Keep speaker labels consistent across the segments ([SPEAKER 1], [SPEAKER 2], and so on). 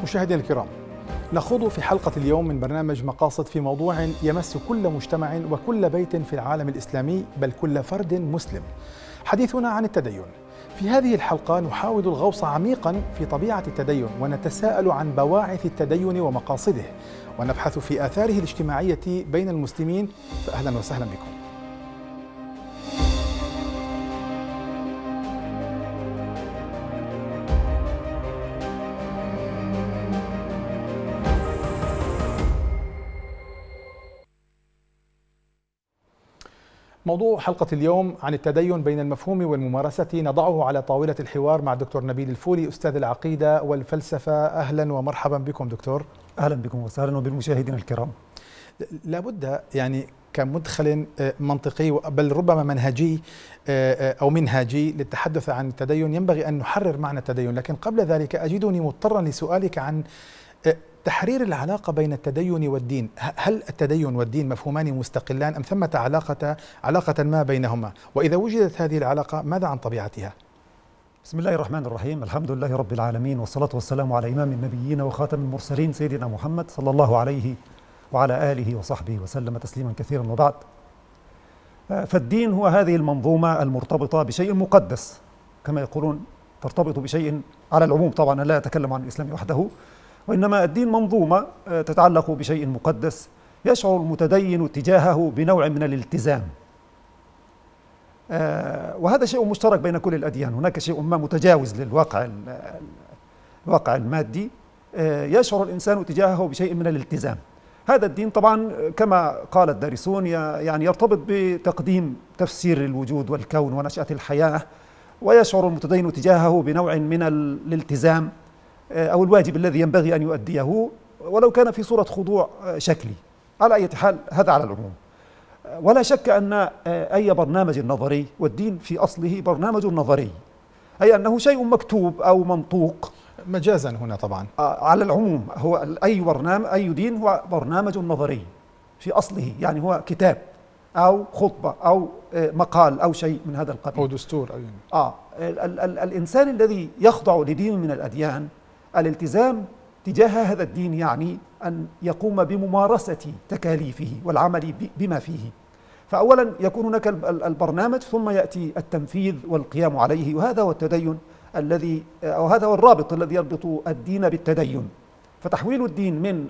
[SPEAKER 1] مشاهدينا الكرام، نخوض في حلقة اليوم من برنامج مقاصد في موضوع يمس كل مجتمع وكل بيت في العالم الإسلامي، بل كل فرد مسلم. حديثنا عن التدين. في هذه الحلقة نحاول الغوص عميقا في طبيعة التدين، ونتساءل عن بواعث التدين ومقاصده، ونبحث في آثاره الاجتماعية بين المسلمين. فأهلا وسهلا بكم. موضوع حلقة اليوم عن التدين بين المفهوم والممارسة، نضعه على طاولة الحوار مع الدكتور نبيل الفولي، أستاذ العقيدة والفلسفة. أهلا ومرحبا بكم دكتور.
[SPEAKER 2] أهلا بكم وسهلا وبالمشاهدين الكرام.
[SPEAKER 1] لابد يعني كمدخل منطقي بل ربما منهجي أو منهاجي للتحدث عن التدين ينبغي أن نحرر معنى التدين، لكن قبل ذلك أجدني مضطرا لسؤالك عن تحرير العلاقة بين التدين والدين. هل التدين والدين مفهومان مستقلان أم ثمة علاقة ما بينهما؟ وإذا وجدت هذه العلاقة ماذا عن طبيعتها؟
[SPEAKER 2] بسم الله الرحمن الرحيم، الحمد لله رب العالمين، والصلاة والسلام على إمام النبيين وخاتم المرسلين سيدنا محمد صلى الله عليه وعلى آله وصحبه وسلم تسليما كثيرا. وبعد، فالدين هو هذه المنظومة المرتبطة بشيء مقدس، كما يقولون ترتبط بشيء على العموم. طبعا لا أتكلم عن الإسلام وحده، وإنما الدين منظومة تتعلق بشيء مقدس يشعر المتدين تجاهه بنوع من الالتزام، وهذا شيء مشترك بين كل الأديان. هناك شيء ما متجاوز للواقع المادي يشعر الإنسان تجاهه بشيء من الالتزام. هذا الدين طبعا كما قال الدارسون يعني يرتبط بتقديم تفسير الوجود والكون ونشأة الحياة، ويشعر المتدين تجاهه بنوع من الالتزام أو الواجب الذي ينبغي أن يؤديه، ولو كان في صورة خضوع شكلي. على أي حال هذا على العموم. ولا شك أن أي برنامج نظري، والدين في أصله برنامج نظري، أي أنه شيء مكتوب أو منطوق
[SPEAKER 1] مجازا هنا طبعا
[SPEAKER 2] على العموم. هو أي دين هو برنامج نظري في أصله، يعني هو كتاب أو خطبة أو مقال أو شيء من هذا القبيل،
[SPEAKER 1] أو دستور أو يعني.
[SPEAKER 2] الإنسان الذي يخضع لدين من الأديان، الالتزام تجاه هذا الدين يعني أن يقوم بممارسة تكاليفه والعمل بما فيه. فأولا يكون هناك البرنامج، ثم يأتي التنفيذ والقيام عليه، وهذا هو التدين الذي، أو هذا هو الرابط الذي يربط الدين بالتدين. فتحويل الدين من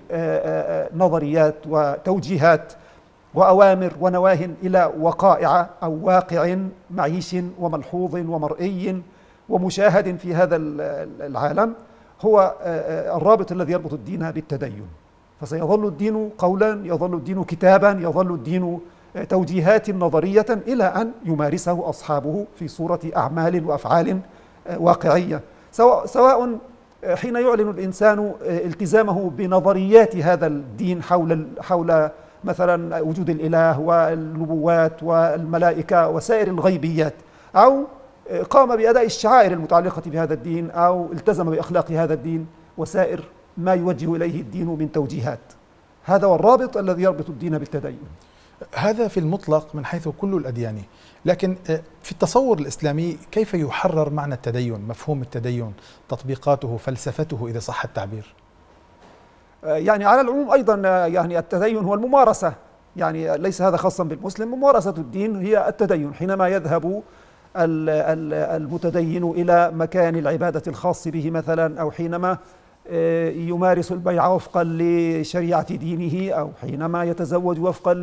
[SPEAKER 2] نظريات وتوجيهات وأوامر ونواه إلى وقائع أو واقع معيش وملحوظ ومرئي ومشاهد في هذا العالم هو الرابط الذي يربط الدين بالتدين. فسيظل الدين قولا، يظل الدين كتابا، يظل الدين توجيهات نظرية، إلى أن يمارسه أصحابه في صورة أعمال وأفعال واقعية، سواء حين يعلن الإنسان التزامه بنظريات هذا الدين حول مثلا وجود الإله والنبوات والملائكة وسائر الغيبيات، أو قام بأداء الشعائر المتعلقة بهذا الدين، أو التزم بأخلاق هذا الدين وسائر ما يوجه إليه الدين من توجيهات. هذا هو الرابط الذي يربط الدين بالتدين.
[SPEAKER 1] هذا في المطلق من حيث كل الأديان، لكن في التصور الإسلامي كيف يحرر معنى التدين، مفهوم التدين، تطبيقاته، فلسفته إذا صح التعبير؟
[SPEAKER 2] يعني على العموم أيضا يعني التدين هو الممارسة، يعني ليس هذا خاصا بالمسلم. ممارسة الدين هي التدين. حينما يذهب المتدين إلى مكان العبادة الخاص به مثلا، أو حينما يمارس البيع وفقا لشريعة دينه، أو حينما يتزوج وفقا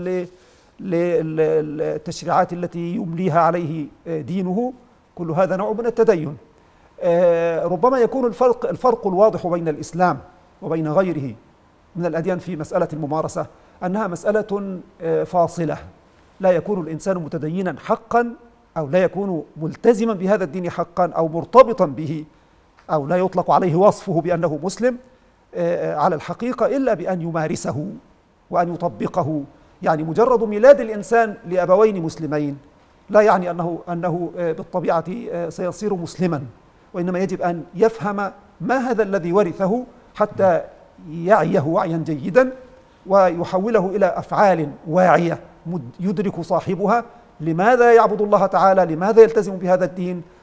[SPEAKER 2] للتشريعات التي يمليها عليه دينه، كل هذا نوع من التدين. ربما يكون الفرق الواضح بين الإسلام وبين غيره من الأديان في مسألة الممارسة أنها مسألة فاصلة. لا يكون الإنسان متدينا حقا، أو لا يكون ملتزما بهذا الدين حقا، أو مرتبطا به، أو لا يطلق عليه وصفه بأنه مسلم على الحقيقة، إلا بأن يمارسه وأن يطبقه. يعني مجرد ميلاد الإنسان لأبوين مسلمين لا يعني أنه بالطبيعة سيصير مسلما، وإنما يجب أن يفهم ما هذا الذي ورثه حتى يعيه وعيا جيدا، ويحوله إلى أفعال واعية يدرك صاحبها لماذا يعبد الله تعالى، لماذا يلتزم بهذا الدين،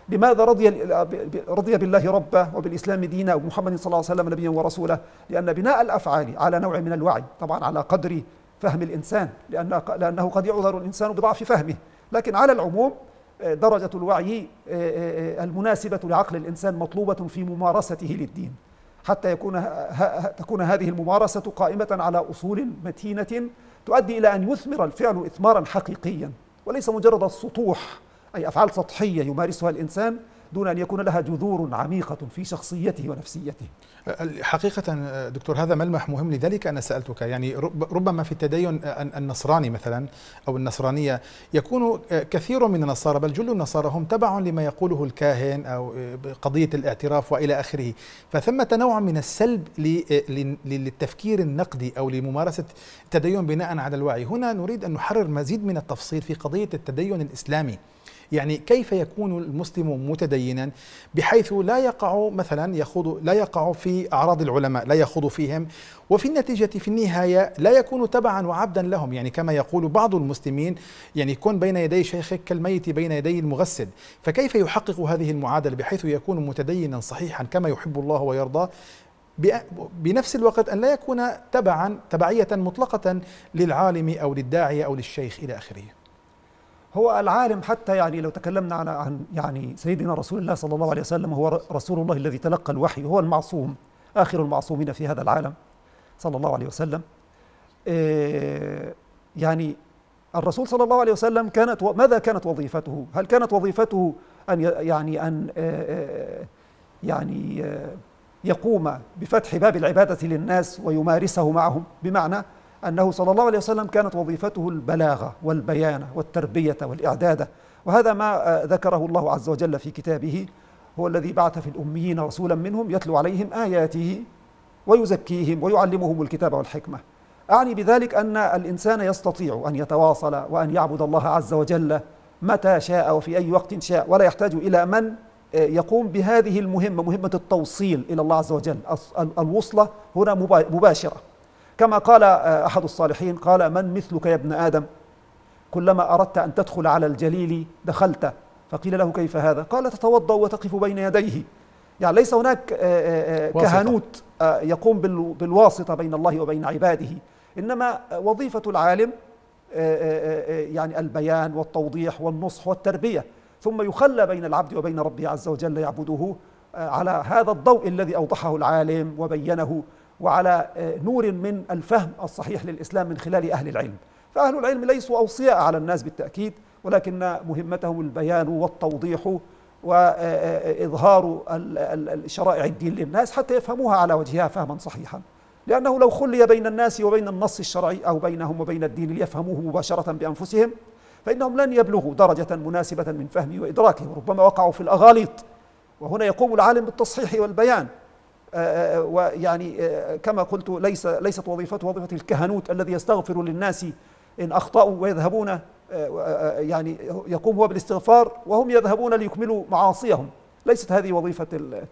[SPEAKER 2] لماذا رضي بالله ربا وبالإسلام دينا ومحمد صلى الله عليه وسلم نبيا ورسولا؟ لأن بناء الأفعال على نوع من الوعي، طبعا على قدر فهم الإنسان، لأنه قد يعذر الإنسان بضعف فهمه، لكن على العموم درجة الوعي المناسبة لعقل الإنسان مطلوبة في ممارسته للدين، حتى تكون هذه الممارسة قائمة على أصول متينة تؤدي إلى أن يثمر الفعل إثمارا حقيقيا، وليس مجرد السطوح، أي أفعال سطحية يمارسها الإنسان دون أن يكون لها جذور عميقة في شخصيته ونفسيته.
[SPEAKER 1] حقيقة دكتور هذا ملمح مهم، لذلك أنا سألتك. يعني ربما في التدين النصراني مثلا أو النصرانية يكون كثير من النصارى بل جل النصارى هم تبع لما يقوله الكاهن أو قضية الاعتراف وإلى آخره، فثمة نوع من السلب للتفكير النقدي أو لممارسة التدين بناء على الوعي. هنا نريد أن نحرر مزيد من التفصيل في قضية التدين الإسلامي. يعني كيف يكون المسلم متدينا بحيث لا يقع مثلا لا يقع في أعراض العلماء، لا يخوض فيهم، وفي النتيجة في النهاية لا يكون تبعا وعبدا لهم، يعني كما يقول بعض المسلمين يعني يكون بين يدي شيخك كالميت بين يدي المغسل. فكيف يحقق هذه المعادلة بحيث يكون متدينا صحيحا كما يحب الله ويرضى، بنفس الوقت أن لا يكون تبعية مطلقة للعالم أو للداعية أو للشيخ إلى آخره؟
[SPEAKER 2] هو العالم حتى يعني لو تكلمنا عن يعني سيدنا رسول الله صلى الله عليه وسلم، هو رسول الله الذي تلقى الوحي، هو المعصوم آخر المعصومين في هذا العالم صلى الله عليه وسلم. يعني الرسول صلى الله عليه وسلم ماذا كانت وظيفته؟ هل كانت وظيفته أن يقوم بفتح باب العبادة للناس ويمارسه معهم؟ بمعنى أنه صلى الله عليه وسلم كانت وظيفته البلاغة والبيان والتربية والإعداد، وهذا ما ذكره الله عز وجل في كتابه: هو الذي بعث في الأميين رسولا منهم يتلو عليهم آياته ويزكيهم ويعلمهم الكتاب والحكمة. أعني بذلك أن الإنسان يستطيع أن يتواصل وأن يعبد الله عز وجل متى شاء وفي أي وقت شاء، ولا يحتاج إلى من يقوم بهذه المهمة، مهمة التوصيل إلى الله عز وجل. الوصلة هنا مباشرة، كما قال أحد الصالحين: قال: من مثلك يا ابن آدم؟ كلما أردت أن تدخل على الجليل دخلت. فقيل له: كيف هذا؟ قال: تتوضأ وتقف بين يديه. يعني ليس هناك كهنوت يقوم بالواسطة بين الله وبين عباده، إنما وظيفة العالم يعني البيان والتوضيح والنصح والتربية، ثم يخلى بين العبد وبين ربه عز وجل يعبده على هذا الضوء الذي أوضحه العالم وبينه، وعلى نور من الفهم الصحيح للإسلام من خلال أهل العلم. فأهل العلم ليسوا أوصياء على الناس بالتأكيد، ولكن مهمتهم البيان والتوضيح وإظهار شرائع الدين للناس حتى يفهموها على وجهها فهما صحيحا، لأنه لو خلي بين الناس وبين النص الشرعي أو بينهم وبين الدين ليفهموه مباشرة بأنفسهم فإنهم لن يبلغوا درجة مناسبة من فهمه وإدراكه، وربما وقعوا في الأغاليط. وهنا يقوم العالم بالتصحيح والبيان، ويعني كما قلت ليست وظيفته وظيفة الكهنوت الذي يستغفر للناس إن أخطأوا ويذهبون، يعني يقوم هو بالاستغفار وهم يذهبون ليكملوا معاصيهم. ليست هذه وظيفة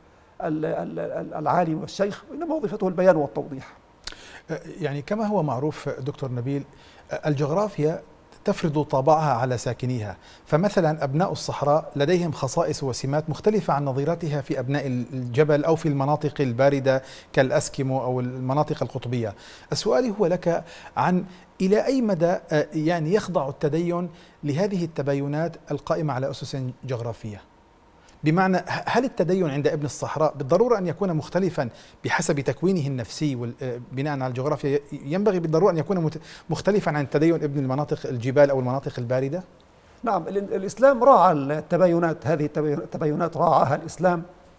[SPEAKER 2] العالم والشيخ، إنما وظيفته البيان والتوضيح.
[SPEAKER 1] يعني كما هو معروف دكتور نبيل، الجغرافيا تفرض طابعها على ساكنيها، فمثلا أبناء الصحراء لديهم خصائص وسمات مختلفة عن نظيرتها في أبناء الجبل أو في المناطق الباردة كالأسكيمو أو المناطق القطبية. السؤال هو لك عن إلى أي مدى يعني يخضع التدين لهذه التباينات القائمة على أسس جغرافية؟ بمعنى هل التدين عند ابن الصحراء بالضرورة أن يكون مختلفا بحسب تكوينه النفسي بناء على الجغرافيا، ينبغي بالضرورة أن يكون مختلفا عن التدين ابن المناطق الجبال أو المناطق الباردة؟
[SPEAKER 2] نعم، الإسلام راعى التباينات، هذه التباينات راعاها الإسلام،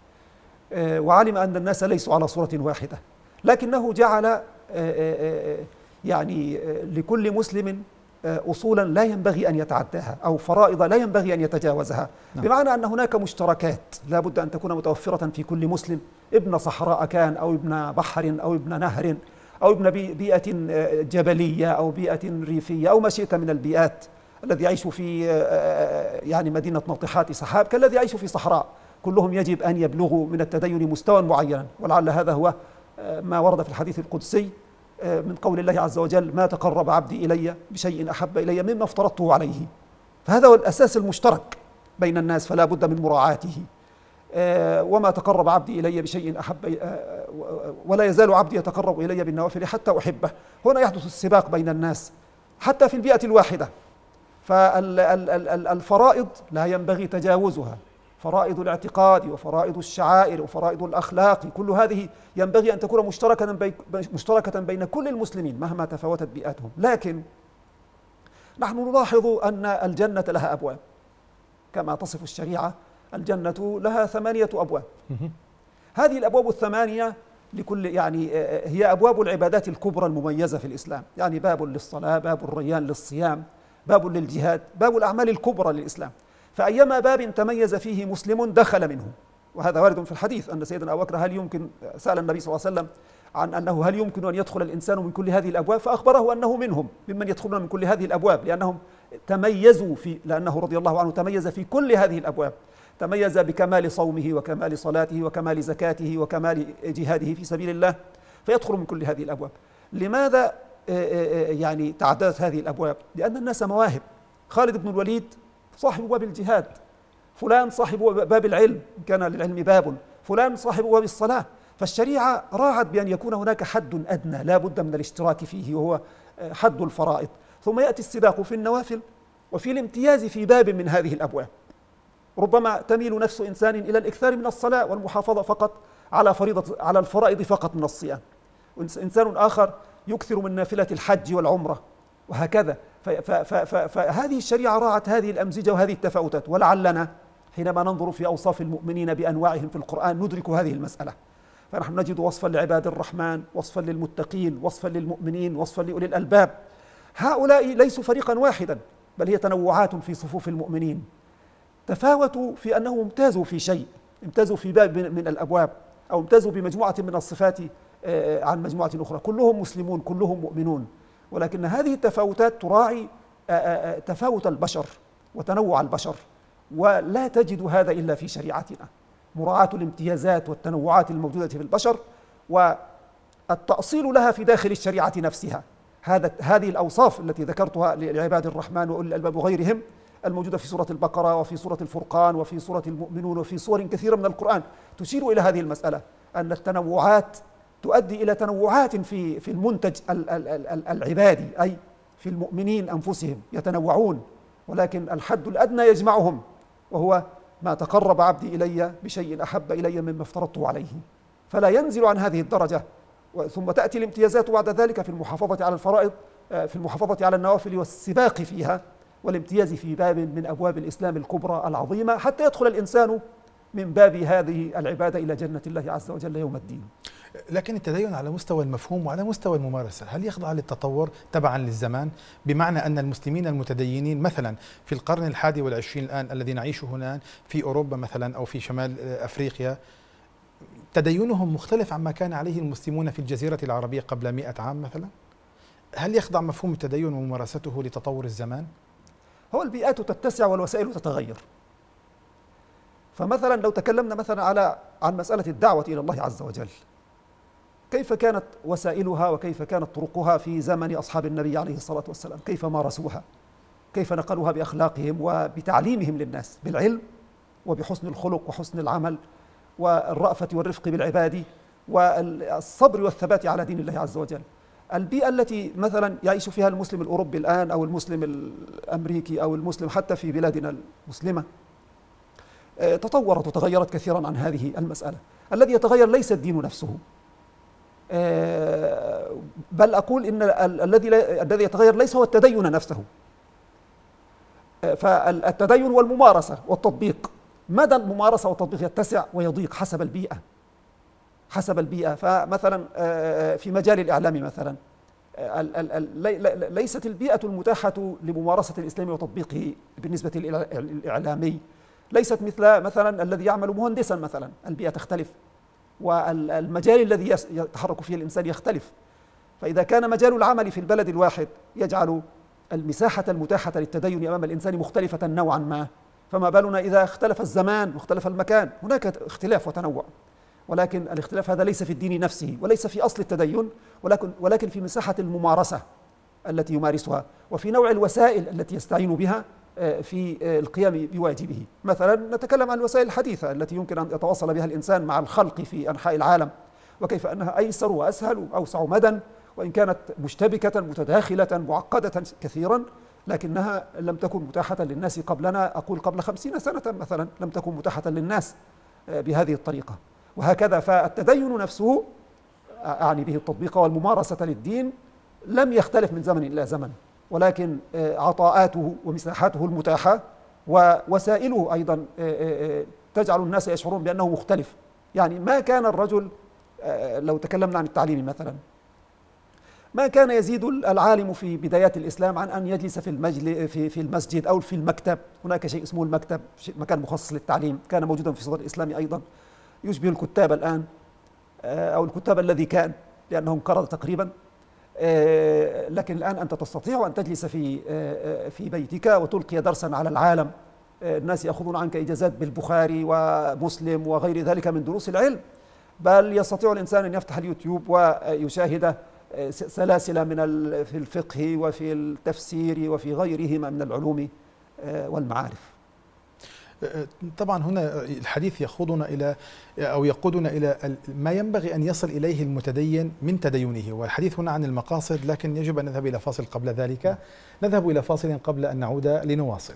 [SPEAKER 2] وعلم أن الناس ليسوا على صورة واحدة، لكنه جعل يعني لكل مسلم أصولا لا ينبغي أن يتعداها أو فرائض لا ينبغي أن يتجاوزها. نعم. بمعنى أن هناك مشتركات لا بد أن تكون متوفرة في كل مسلم، ابن صحراء كان أو ابن بحر أو ابن نهر أو ابن بيئة جبلية أو بيئة ريفية أو ما شئت من البيئات، الذي يعيش في يعني مدينة ناطحات سحاب كالذي يعيش في صحراء، كلهم يجب أن يبلغوا من التدين مستوى معينا. ولعل هذا هو ما ورد في الحديث القدسي من قول الله عز وجل: ما تقرب عبدي إلي بشيء أحب إلي مما افترضته عليه. فهذا هو الأساس المشترك، بين الناس فلا بد من مراعاته. وما تقرب عبدي إلي بشيء أحب ولا يزال عبدي يتقرب إلي بالنوافل حتى أحبه. هنا يحدث السباق بين الناس حتى في البيئة الواحدة. فالفرائض لا ينبغي تجاوزها، فرائض الاعتقاد وفرائض الشعائر وفرائض الأخلاق كل هذه ينبغي أن تكون مشتركة بين كل المسلمين مهما تفاوتت بيئاتهم. لكن نحن نلاحظ أن الجنة لها أبواب كما تصف الشريعة، الجنة لها 8 أبواب. هذه الأبواب ال8 لكل هي أبواب العبادات الكبرى المميزة في الإسلام، يعني باب للصلاة، باب الريان للصيام، باب للجهاد، باب الأعمال الكبرى للإسلام. فأيما باب تميز فيه مسلم دخل منه، وهذا وارد في الحديث أن سيدنا أبو بكر سأل النبي صلى الله عليه وسلم عن أنه هل يمكن أن يدخل الإنسان من كل هذه الأبواب، فأخبره أنه ممن يدخلون من كل هذه الأبواب، لأنهم تميزوا لأنه رضي الله عنه تميز في كل هذه الأبواب، تميز بكمال صومه وكمال صلاته وكمال زكاته وكمال جهاده في سبيل الله، فيدخل من كل هذه الأبواب. لماذا تعددت هذه الأبواب؟ لأن الناس مواهب. خالد بن الوليد صاحب باب الجهاد، فلان صاحب باب العلم إن كان للعلم باب، فلان صاحب باب الصلاة. فالشريعة راعت بأن يكون هناك حد أدنى لا بد من الاشتراك فيه وهو حد الفرائض، ثم يأتي السباق في النوافل وفي الامتياز في باب من هذه الأبواب. ربما تميل نفس إنسان إلى الإكثار من الصلاة والمحافظة فقط على الفرائض فقط من الصيام، وإنسان آخر يكثر من نافلة الحج والعمرة وهكذا. فهذه الشريعة راعت هذه الأمزجة وهذه التفاوتات. ولعلنا حينما ننظر في أوصاف المؤمنين بأنواعهم في القرآن ندرك هذه المسألة. فنحن نجد وصفا لعباد الرحمن، وصفا للمتقين، وصفا للمؤمنين، وصفا لأولي الألباب. هؤلاء ليسوا فريقا واحدا، بل هي تنوعات في صفوف المؤمنين. تفاوتوا في أنهم امتازوا في شيء، امتازوا في باب من الأبواب، أو امتازوا بمجموعة من الصفات عن مجموعة أخرى. كلهم مسلمون، كلهم مؤمنون، ولكن هذه التفاوتات تراعي تفاوت البشر وتنوع البشر، ولا تجد هذا إلا في شريعتنا. مراعاة الامتيازات والتنوعات الموجودة في البشر والتأصيل لها في داخل الشريعة نفسها. هذه الأوصاف التي ذكرتها لعباد الرحمن وأولي الألباب وغيرهم الموجودة في سورة البقرة وفي سورة الفرقان وفي سورة المؤمنون وفي سور كثيرة من القرآن تشير إلى هذه المسألة، أن التنوعات تؤدي إلى تنوعات في المنتج العبادي، أي في المؤمنين أنفسهم يتنوعون، ولكن الحد الأدنى يجمعهم، وهو ما تقرب عبدي إلي بشيء أحب إلي مما افترضته عليه. فلا ينزل عن هذه الدرجة. ثم تأتي الامتيازات بعد ذلك في المحافظة على الفرائض، في المحافظة على النوافل والسباق فيها، والامتياز في باب من أبواب الإسلام الكبرى العظيمة، حتى يدخل الإنسان من باب هذه العبادة إلى جنة الله عز وجل يوم الدين.
[SPEAKER 1] لكن التدين على مستوى المفهوم وعلى مستوى الممارسة هل يخضع للتطور تبعا للزمان؟ بمعنى أن المسلمين المتدينين مثلا في القرن ال21 الآن الذي نعيشه هنا في أوروبا مثلا أو في شمال أفريقيا، تدينهم مختلف عما كان عليه المسلمون في الجزيرة العربية قبل 100 عام مثلا؟ هل يخضع مفهوم التدين وممارسته لتطور الزمان؟
[SPEAKER 2] هو البيئات تتسع والوسائل تتغير. فمثلا لو تكلمنا مثلا عن مسألة الدعوة إلى الله عز وجل، كيف كانت وسائلها وكيف كانت طرقها في زمن أصحاب النبي عليه الصلاة والسلام؟ كيف مارسوها؟ كيف نقلوها بأخلاقهم وبتعليمهم للناس بالعلم وبحسن الخلق وحسن العمل والرأفة والرفق بالعباد والصبر والثبات على دين الله عز وجل. البيئة التي مثلا يعيش فيها المسلم الأوروبي الآن أو المسلم الأمريكي أو المسلم حتى في بلادنا المسلمة تطورت وتغيرت كثيرا عن هذه المسألة. الذي يتغير ليس الدين نفسه، بل أقول إن الذي يتغير ليس هو التدين نفسه. فالتدين والممارسة والتطبيق، مدى الممارسة والتطبيق يتسع ويضيق حسب البيئة. فمثلا في مجال الإعلام مثلا ليست البيئة المتاحة لممارسة الإسلام وتطبيقه بالنسبة للإعلامي ليست مثلا الذي يعمل مهندسا مثلا، البيئة تختلف والمجال الذي يتحرك فيه الإنسان يختلف. فإذا كان مجال العمل في البلد الواحد يجعل المساحة المتاحة للتدين أمام الإنسان مختلفة نوعا ما، فما بالنا إذا اختلف الزمان واختلف المكان؟ هناك اختلاف وتنوع، ولكن الاختلاف هذا ليس في الدين نفسه وليس في أصل التدين، ولكن في مساحة الممارسة التي يمارسها وفي نوع الوسائل التي يستعين بها في القيام بواجبه. مثلا نتكلم عن الوسائل الحديثة التي يمكن أن يتواصل بها الإنسان مع الخلق في أنحاء العالم، وكيف أنها أيسر وأسهل وأوسع مدى، وإن كانت مشتبكة متداخلة معقدة كثيرا، لكنها لم تكن متاحة للناس قبلنا. أقول قبل 50 سنة مثلا لم تكن متاحة للناس بهذه الطريقة، وهكذا. فالتدين نفسه أعني به التطبيق والممارسة للدين لم يختلف من زمن إلى زمن، ولكن عطاءاته ومساحاته المتاحة ووسائله أيضا تجعل الناس يشعرون بأنه مختلف. يعني ما كان الرجل، لو تكلمنا عن التعليم مثلا، ما كان يزيد العالم في بدايات الإسلام عن أن يجلس في المسجد أو في المكتب. هناك شيء اسمه المكتب، مكان مخصص للتعليم، كان موجودا في صدر الإسلام أيضا، يشبه الكتاب الآن أو الكتاب الذي كان، لأنه انقرض تقريبا. لكن الآن أنت تستطيع أن تجلس في بيتك وتلقي درسا على العالم. الناس يأخذون عنك إجازات بالبخاري ومسلم وغير ذلك من دروس العلم، بل يستطيع الإنسان أن يفتح اليوتيوب ويشاهد سلاسل في الفقه وفي التفسير وفي غيرهما من العلوم والمعارف.
[SPEAKER 1] طبعا هنا الحديث يخوضنا إلى أو يقودنا إلى ما ينبغي أن يصل إليه المتدين من تدينه، والحديث هنا عن المقاصد، لكن يجب أن نذهب إلى فاصل قبل ذلك. نذهب إلى فاصل قبل أن نعود لنواصل.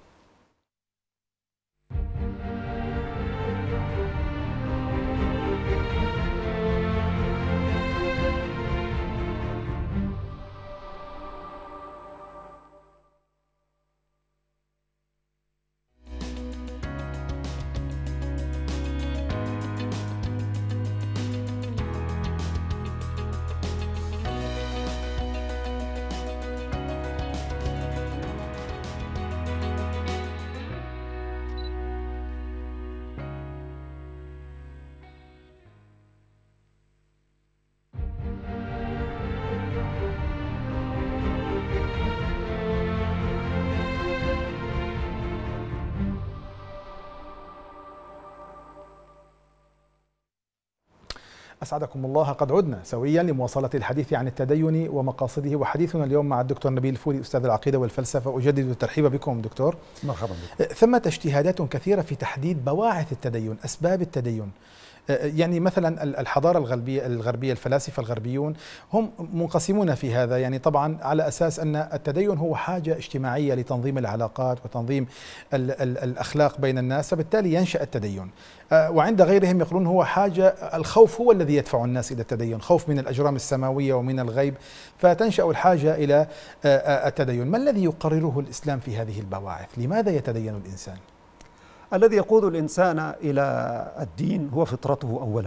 [SPEAKER 1] أسعدكم الله، قد عدنا سويا لمواصلة الحديث عن التدين ومقاصده، وحديثنا اليوم مع الدكتور نبيل الفولي أستاذ العقيدة والفلسفة. أجدد الترحيب بكم دكتور.
[SPEAKER 2] مرحبا بك.
[SPEAKER 1] ثمة اجتهادات كثيرة في تحديد بواعث التدين، أسباب التدين. يعني مثلا الحضارة الغربية الفلاسفة الغربيون هم منقسمون في هذا، يعني طبعا على أساس أن التدين هو حاجة اجتماعية لتنظيم العلاقات وتنظيم الأخلاق بين الناس، فبالتالي ينشأ التدين. وعند غيرهم يقولون هو حاجة، الخوف هو الذي يدفع الناس إلى التدين، خوف من الأجرام السماوية ومن الغيب، فتنشأ الحاجة إلى التدين. ما الذي يقرره الإسلام في هذه البواعث؟ لماذا يتدين الإنسان؟
[SPEAKER 2] الذي يقود الإنسان إلى الدين هو فطرته أولا،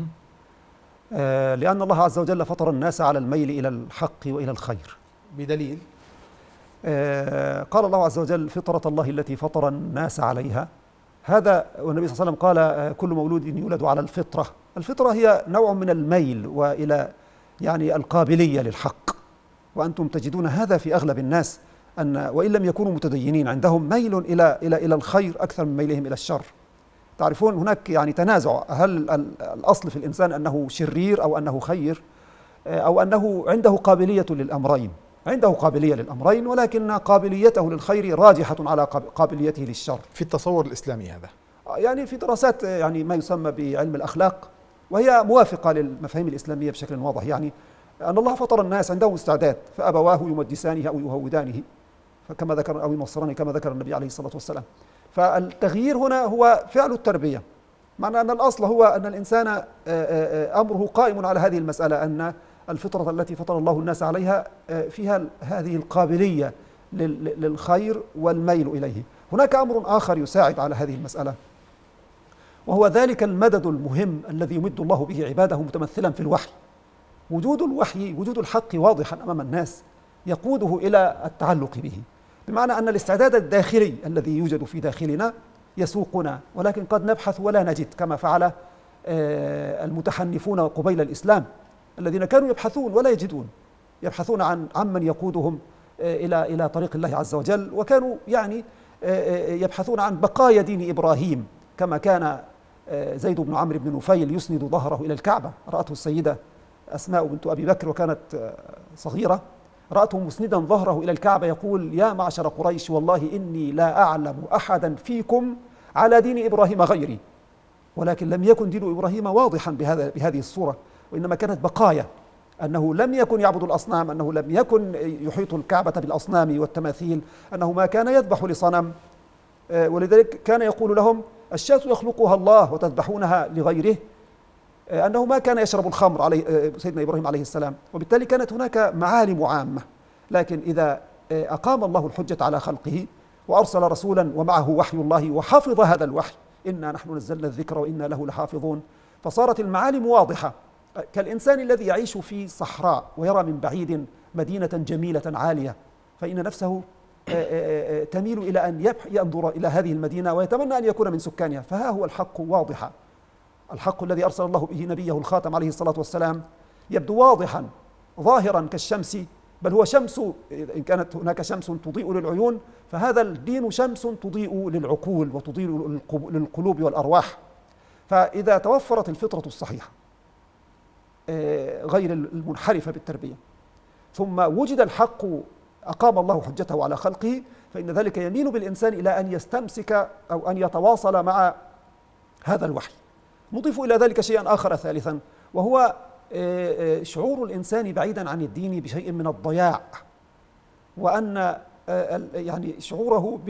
[SPEAKER 2] لأن الله عز وجل فطر الناس على الميل إلى الحق وإلى الخير.
[SPEAKER 1] بدليل
[SPEAKER 2] قال الله عز وجل: فطرة الله التي فطر الناس عليها. هذا والنبي صلى الله عليه وسلم قال: كل مولود يولد على الفطرة. الفطرة هي نوع من الميل وإلى يعني القابلية للحق، وأنتم تجدون هذا في أغلب الناس، أن وإن لم يكونوا متدينين عندهم ميل إلى الخير أكثر من ميلهم إلى الشر. تعرفون هناك يعني تنازع، هل الأصل في الإنسان أنه شرير أو أنه خير، أو أنه عنده قابلية للأمرين؟ عنده قابلية للأمرين، ولكن قابليته للخير راجحة على قابليته للشر
[SPEAKER 1] في التصور الإسلامي. هذا
[SPEAKER 2] يعني في دراسات يعني ما يسمى بعلم الأخلاق، وهي موافقة للمفاهيم الإسلامية بشكل واضح، يعني أن الله فطر الناس عندهم استعداد، فأبواه يمجسانه أو يهودانه كما ذكر أو ينصرانه كما ذكر النبي عليه الصلاة والسلام. فالتغيير هنا هو فعل التربية، معنى أن الأصل هو أن الإنسان أمره قائم على هذه المسألة، أن الفطرة التي فطر الله الناس عليها فيها هذه القابلية للخير والميل إليه. هناك أمر آخر يساعد على هذه المسألة، وهو ذلك المدد المهم الذي يمد الله به عباده متمثلا في الوحي. وجود الوحي، وجود الحق واضحا أمام الناس يقوده إلى التعلق به، بمعنى أن الاستعداد الداخلي الذي يوجد في داخلنا يسوقنا، ولكن قد نبحث ولا نجد، كما فعل المتحنفون قبيل الإسلام الذين كانوا يبحثون ولا يجدون، يبحثون عمن يقودهم إلى طريق الله عز وجل، وكانوا يعني يبحثون عن بقايا دين إبراهيم، كما كان زيد بن عمرو بن نفيل يسند ظهره إلى الكعبة. رأته السيدة أسماء بنت أبي بكر وكانت صغيرة، رأته مسندا ظهره إلى الكعبة يقول: يا معشر قريش، والله إني لا أعلم أحدا فيكم على دين إبراهيم غيري. ولكن لم يكن دين إبراهيم واضحا بهذه الصورة، وإنما كانت بقايا، أنه لم يكن يعبد الأصنام، أنه لم يكن يحيط الكعبة بالأصنام والتماثيل، أنه ما كان يذبح لصنم، ولذلك كان يقول لهم: الشاة يخلقها الله وتذبحونها لغيره. أنه ما كان يشرب الخمر عليه سيدنا إبراهيم عليه السلام، وبالتالي كانت هناك معالم عامة. لكن إذا أقام الله الحجة على خلقه وأرسل رسولا ومعه وحي الله وحفظ هذا الوحي، إنا نحن نزلنا الذكر وإنا له لحافظون، فصارت المعالم واضحة. كالإنسان الذي يعيش في صحراء ويرى من بعيد مدينة جميلة عالية، فإن نفسه تميل إلى أن ينظر إلى هذه المدينة ويتمنى أن يكون من سكانها. فها هو الحق واضحا، الحق الذي أرسل الله به نبيه الخاتم عليه الصلاة والسلام يبدو واضحا ظاهرا كالشمس، بل هو شمس، إن كانت هناك شمس تضيء للعيون فهذا الدين شمس تضيء للعقول وتضيء للقلوب والأرواح. فإذا توفرت الفطرة الصحيحة غير المنحرفة بالتربية، ثم وجد الحق أقام الله حجته على خلقه، فإن ذلك يميل بالإنسان إلى أن يستمسك أو أن يتواصل مع هذا الوحي. نضيف إلى ذلك شيئا آخر ثالثا، وهو شعور الإنسان بعيدا عن الدين بشيء من الضياع، وأن يعني شعوره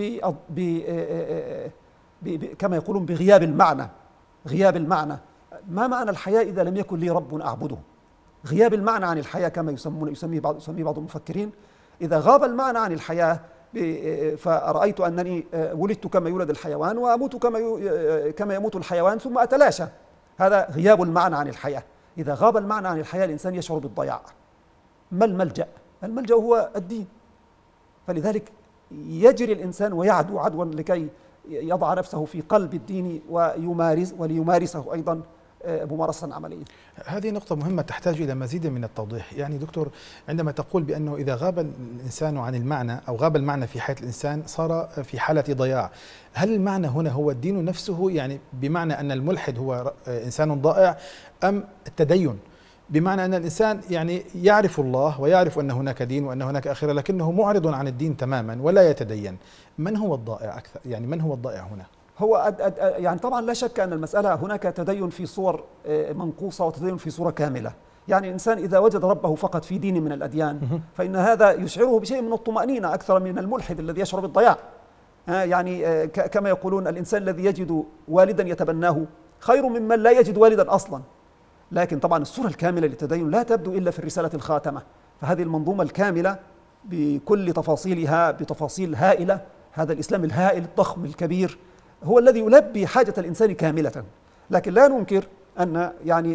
[SPEAKER 2] كما يقولون بغياب المعنى. غياب المعنى، ما معنى الحياة إذا لم يكن لي رب أعبده؟ غياب المعنى عن الحياة كما يسميه بعض المفكرين. إذا غاب المعنى عن الحياة فرأيت أنني ولدت كما يولد الحيوان وأموت كما يموت الحيوان ثم أتلاشى، هذا غياب المعنى عن الحياة. إذا غاب المعنى عن الحياة الإنسان يشعر بالضياع. ما الملجأ؟ الملجأ هو الدين. فلذلك يجري الإنسان ويعدو عدوا لكي يضع نفسه في قلب الدين وليمارسه أيضا ممارسة عملية.
[SPEAKER 1] هذه نقطة مهمة تحتاج إلى مزيد من التوضيح. يعني دكتور، عندما تقول بأنه إذا غاب الإنسان عن المعنى أو غاب المعنى في حياة الإنسان صار في حالة ضياع، هل المعنى هنا هو الدين نفسه، يعني بمعنى أن الملحد هو إنسان ضائع، أم التدين بمعنى أن الإنسان يعني يعرف الله ويعرف أن هناك دين وأن هناك آخرة لكنه معرض عن الدين تماما ولا يتدين؟ من هو الضائع أكثر؟ يعني من هو الضائع هنا؟
[SPEAKER 2] هو يعني طبعا لا شك أن المسألة هناك تدين في صور منقوصة وتدين في صورة كاملة. يعني الإنسان إذا وجد ربه فقط في دين من الأديان فإن هذا يشعره بشيء من الطمأنينة أكثر من الملحد الذي يشعر بالضياع. يعني كما يقولون: الإنسان الذي يجد والدا يتبناه خير ممن لا يجد والدا أصلا. لكن طبعا الصورة الكاملة للتدين لا تبدو إلا في الرسالة الخاتمة. فهذه المنظومة الكاملة بكل تفاصيلها بتفاصيل هائلة، هذا الإسلام الهائل الضخم الكبير هو الذي يلبي حاجة الإنسان كاملة. لكن لا ننكر أن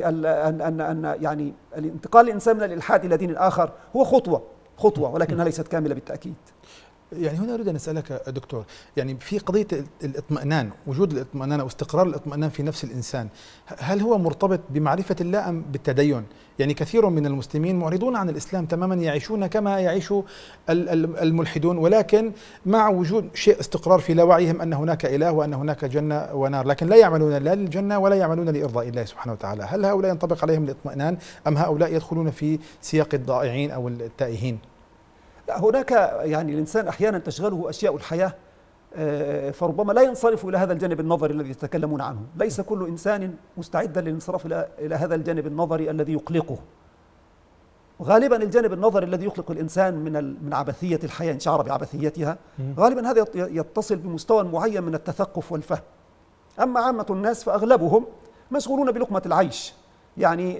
[SPEAKER 2] يعني الانتقال الإنسان من الإلحاد إلى دين آخر هو خطوة ولكنها ليست كاملة بالتأكيد.
[SPEAKER 1] يعني هنا أريد أن أسألك دكتور، يعني في قضية الاطمئنان، وجود الاطمئنان أو استقرار الاطمئنان في نفس الإنسان، هل هو مرتبط بمعرفة الله أم بالتدين؟ يعني كثير من المسلمين معرضون عن الإسلام تماما، يعيشون كما يعيش الملحدون، ولكن مع وجود شيء استقرار في لاوعيهم أن هناك إله وأن هناك جنة ونار، لكن لا يعملون لا للجنة ولا يعملون لإرضاء الله سبحانه وتعالى. هل هؤلاء ينطبق عليهم الاطمئنان أم هؤلاء يدخلون في سياق الضائعين أو التائهين؟
[SPEAKER 2] لا، هناك يعني الإنسان أحيانا تشغله أشياء الحياة فربما لا ينصرف إلى هذا الجانب النظري الذي يتكلمون عنه. ليس كل إنسان مستعدا للانصراف إلى هذا الجانب النظري الذي يقلقه. غالبا الجانب النظري الذي يقلق الإنسان من عبثية الحياة، إن شعر بعبثيتها، غالبا هذا يتصل بمستوى معين من التثقف والفهم. أما عامة الناس فأغلبهم مشغولون بلقمة العيش، يعني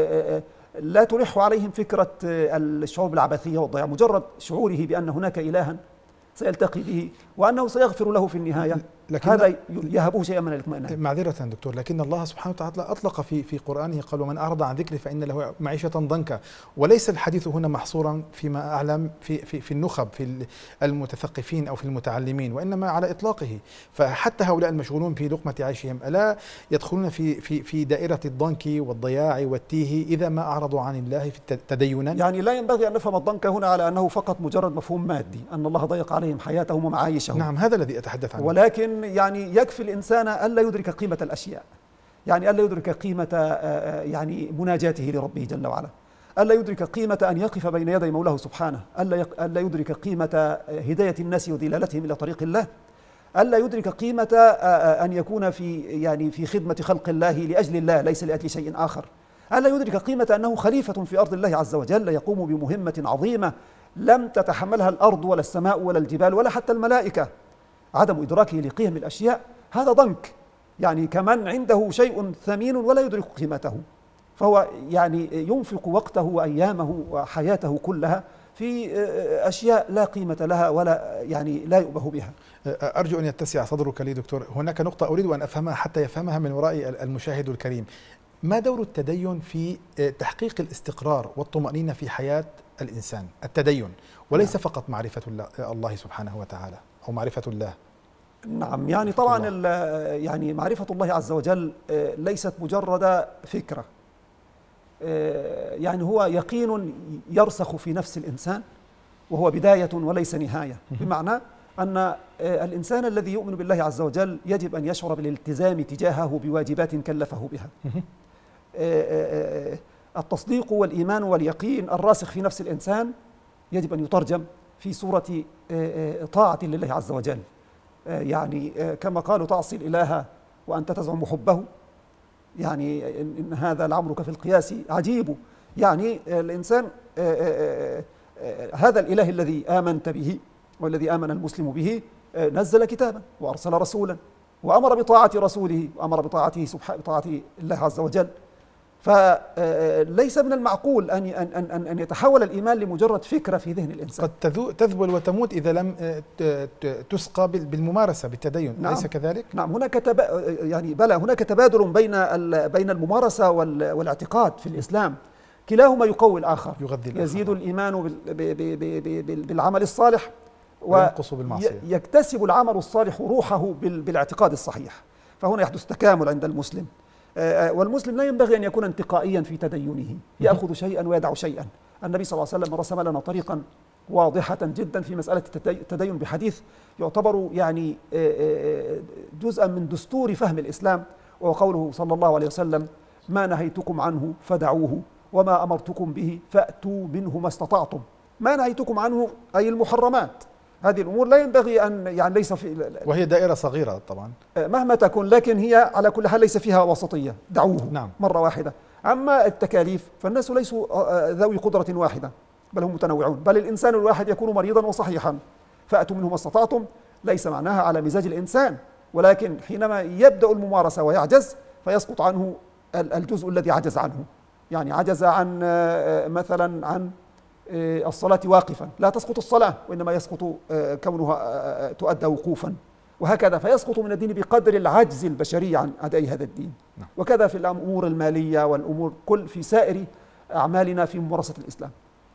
[SPEAKER 2] لا تلح عليهم فكرة الشعور بالعبثية والضياع. مجرد شعوره بأن هناك إلها سيلتقي به وأنه سيغفر له في النهاية، هذا يهبه شيئا من الاطمئنان.
[SPEAKER 1] معذرة دكتور، لكن الله سبحانه وتعالى أطلق في قرآنه قال: ومن أعرض عن ذكري فإن له معيشة ضنكا. وليس الحديث هنا محصورا فيما أعلم في النخب، في المتثقفين أو في المتعلمين، وإنما على إطلاقه. فحتى هؤلاء المشغولون في لقمة عيشهم ألا يدخلون في دائرة الضنك والضياع والتيه إذا ما أعرضوا عن الله في تدينا؟
[SPEAKER 2] يعني لا ينبغي أن نفهم الضنك هنا على أنه فقط مجرد مفهوم مادي، أن الله ضيق عليهم حياتهم ومعايشهم.
[SPEAKER 1] نعم، هذا الذي أتحدث عنه.
[SPEAKER 2] ولكن يعني يكفي الإنسان ألا يدرك قيمة الأشياء، يعني ألا يدرك قيمة يعني مناجاته لربه جل وعلا. ألا يدرك قيمة أن يقف بين يدي مولاه سبحانه، ألا يدرك قيمة هداية الناس ودلالتهم إلى طريق الله، ألا يدرك قيمة أن يكون في خدمة خلق الله لأجل الله ليس لأجل شيء آخر، ألا يدرك قيمة أنه خليفة في أرض الله عز وجل يقوم بمهمة عظيمة لم تتحملها الأرض ولا السماء ولا الجبال ولا حتى الملائكة. عدم إدراكه لقيم الأشياء هذا ضنك، يعني كمن عنده شيء ثمين ولا يدرك قيمته، فهو يعني ينفق وقته وأيامه وحياته كلها في أشياء لا قيمة لها ولا يعني لا يؤبه بها.
[SPEAKER 1] أرجو أن يتسع صدرك لي دكتور. هناك نقطة أريد أن أفهمها حتى يفهمها من وراء المشاهد الكريم. ما دور التدين في تحقيق الاستقرار والطمأنينة في حياة الإنسان؟ التدين وليس فقط معرفة الله سبحانه وتعالى أو معرفة الله.
[SPEAKER 2] نعم، يعني طبعا يعني معرفة الله عز وجل ليست مجرد فكرة، يعني هو يقين يرسخ في نفس الإنسان وهو بداية وليس نهاية، بمعنى أن الإنسان الذي يؤمن بالله عز وجل يجب أن يشعر بالالتزام تجاهه بواجبات كلفه بها. التصديق والإيمان واليقين الراسخ في نفس الإنسان يجب أن يترجم في صورة طاعة لله عز وجل، يعني كما قالوا تعصي الإله وأنت تزعم حبه، يعني إن هذا لعمرك في القياس عجيب. يعني الإنسان هذا الإله الذي آمنت به والذي آمن المسلم به نزل كتابا وأرسل رسولا وأمر بطاعة رسوله وأمر بطاعته بطاعة الله عز وجل، فليس من المعقول أن يتحول الإيمان لمجرد فكرة في ذهن الإنسان.
[SPEAKER 1] قد تذبل وتموت إذا لم تسقى بالممارسة بالتدين. نعم. أليس كذلك؟
[SPEAKER 2] نعم، هناك تبادل بين الممارسة والاعتقاد في الإسلام، كلاهما يقوي الآخر، يزيد الإيمان بالعمل الصالح
[SPEAKER 1] وينقص بالمعصية،
[SPEAKER 2] يكتسب العمل الصالح روحه بالاعتقاد الصحيح، فهنا يحدث تكامل عند المسلم. والمسلم لا ينبغي أن يكون انتقائيا في تدينه، يأخذ شيئا ويدع شيئا. النبي صلى الله عليه وسلم رسم لنا طريقا واضحة جدا في مسألة التدين بحديث يعتبر يعني جزءا من دستور فهم الإسلام، وقوله صلى الله عليه وسلم: ما نهيتكم عنه فدعوه وما أمرتكم به فأتوا منه ما استطعتم. ما نهيتكم عنه أي المحرمات، هذه الأمور لا ينبغي أن يعني ليس في،
[SPEAKER 1] وهي دائرة صغيرة طبعا
[SPEAKER 2] مهما تكن، لكن هي على كل حال ليس فيها وسطية، دعوه.
[SPEAKER 1] نعم.
[SPEAKER 2] مرة واحدة. أما التكاليف فالناس ليسوا ذوي قدرة واحدة، بل هم متنوعون، بل الإنسان الواحد يكون مريضا وصحيحا، فأتوا منه ما استطعتم ليس معناها على مزاج الإنسان، ولكن حينما يبدأ الممارسة ويعجز فيسقط عنه الجزء الذي عجز عنه، يعني عجز عن مثلا عن الصلاة واقفا، لا تسقط الصلاة وإنما يسقط كونها تؤدى وقوفا، وهكذا، فيسقط من الدين بقدر العجز البشري عن أداء هذا الدين. وكذا في الأمور المالية والأمور في سائر أعمالنا في ممارسة الإسلام.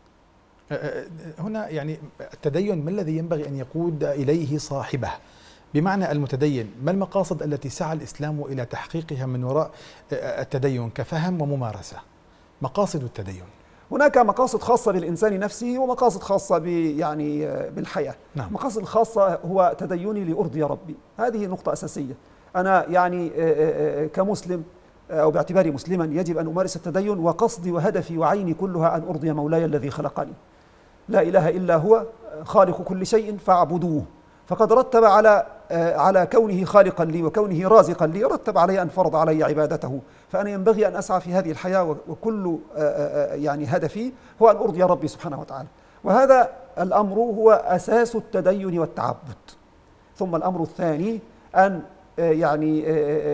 [SPEAKER 1] هنا يعني التدين ما الذي ينبغي أن يقود إليه صاحبه؟ بمعنى المتدين، ما المقاصد التي سعى الإسلام إلى تحقيقها من وراء التدين كفهم وممارسة؟ مقاصد التدين.
[SPEAKER 2] هناك مقاصد خاصة بالإنسان نفسه ومقاصد خاصة يعني بالحياة.
[SPEAKER 1] نعم.
[SPEAKER 2] المقاصد الخاصة هو تديني لأرضي ربي، هذه نقطة أساسية. أنا يعني كمسلم أو باعتباري مسلما يجب أن أمارس التدين، وقصدي وهدفي وعيني كلها أن أرضي مولاي الذي خلقني، لا إله إلا هو خالق كل شيء فاعبدوه. فقد رتب على كونه خالقا لي وكونه رازقا لي، رتب علي أن فرض علي عبادته، فأنا ينبغي أن أسعى في هذه الحياة، وكل يعني هدفي هو أن أرضي ربي سبحانه وتعالى. وهذا الأمر هو أساس التدين والتعبد. ثم الأمر الثاني أن يعني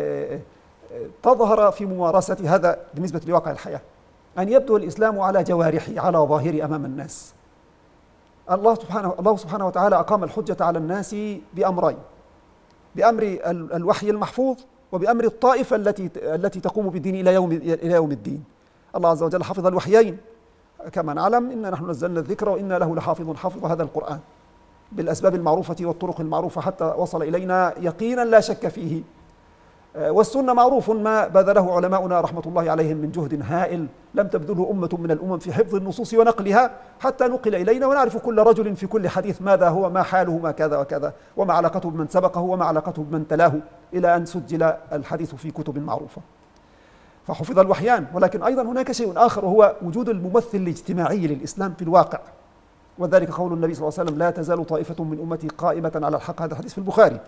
[SPEAKER 2] تظهر في ممارسة هذا بالنسبة لواقع الحياة، أن يبدو الإسلام على جوارحي، على ظاهري أمام الناس. الله سبحانه وتعالى أقام الحجة على الناس بأمرين: بأمر الوحي المحفوظ، وبأمر الطائفة التي تقوم بالدين إلى يوم الدين. الله عز وجل حفظ الوحيين كما نعلم: إنا نحن نزلنا الذكر وإنا له لحافظون. حفظ هذا القرآن بالأسباب المعروفة والطرق المعروفة حتى وصل إلينا يقينا لا شك فيه. والسنة معروف ما بذله علماؤنا رحمة الله عليهم من جهد هائل لم تبذله أمة من الأمم في حفظ النصوص ونقلها حتى نقل إلينا، ونعرف كل رجل في كل حديث ماذا هو، ما حاله، ما كذا وكذا، وما علاقته بمن سبقه، وما علاقته بمن تلاه، إلى أن سجل الحديث في كتب معروفة. فحفظ الوحيان، ولكن أيضا هناك شيء آخر وهو وجود الممثل الاجتماعي للإسلام في الواقع، وذلك قول النبي صلى الله عليه وسلم: لا تزال طائفة من أمتي قائمة على الحق. هذا حديث في البخاري.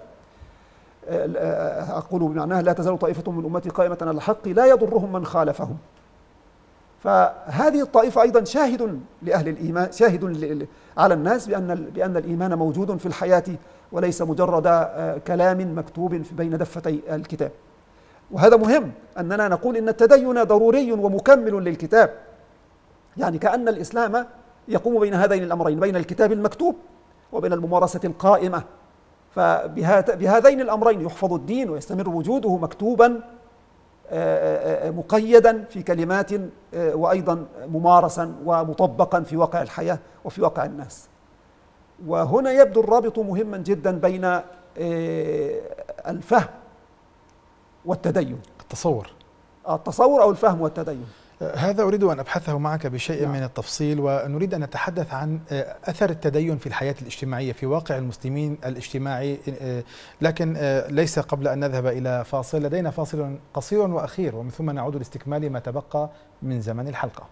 [SPEAKER 2] أقول بمعناه: لا تزال طائفة من أمتي قائمة على الحق لا يضرهم من خالفهم. فهذه الطائفة أيضا شاهد لأهل الإيمان، شاهد على الناس بأن الإيمان موجود في الحياة وليس مجرد كلام مكتوب بين دفتي الكتاب. وهذا مهم أننا نقول إن التدين ضروري ومكمل للكتاب، يعني كأن الإسلام يقوم بين هذين الأمرين، بين الكتاب المكتوب وبين الممارسة القائمة. فبهذين الأمرين يحفظ الدين ويستمر وجوده مكتوبا مقيدا في كلمات، وأيضا ممارسا ومطبقا في واقع الحياة وفي واقع الناس. وهنا يبدو الرابط مهما جدا بين الفهم والتدين. التصور أو الفهم والتدين.
[SPEAKER 1] هذا أريد أن أبحثه معك بشيء من التفصيل، ونريد أن نتحدث عن أثر التدين في الحياة الاجتماعية في واقع المسلمين الاجتماعي، لكن ليس قبل أن نذهب إلى فاصل. لدينا فاصل قصير وأخير، ومن ثم نعود لاستكمال ما تبقى من زمن الحلقة.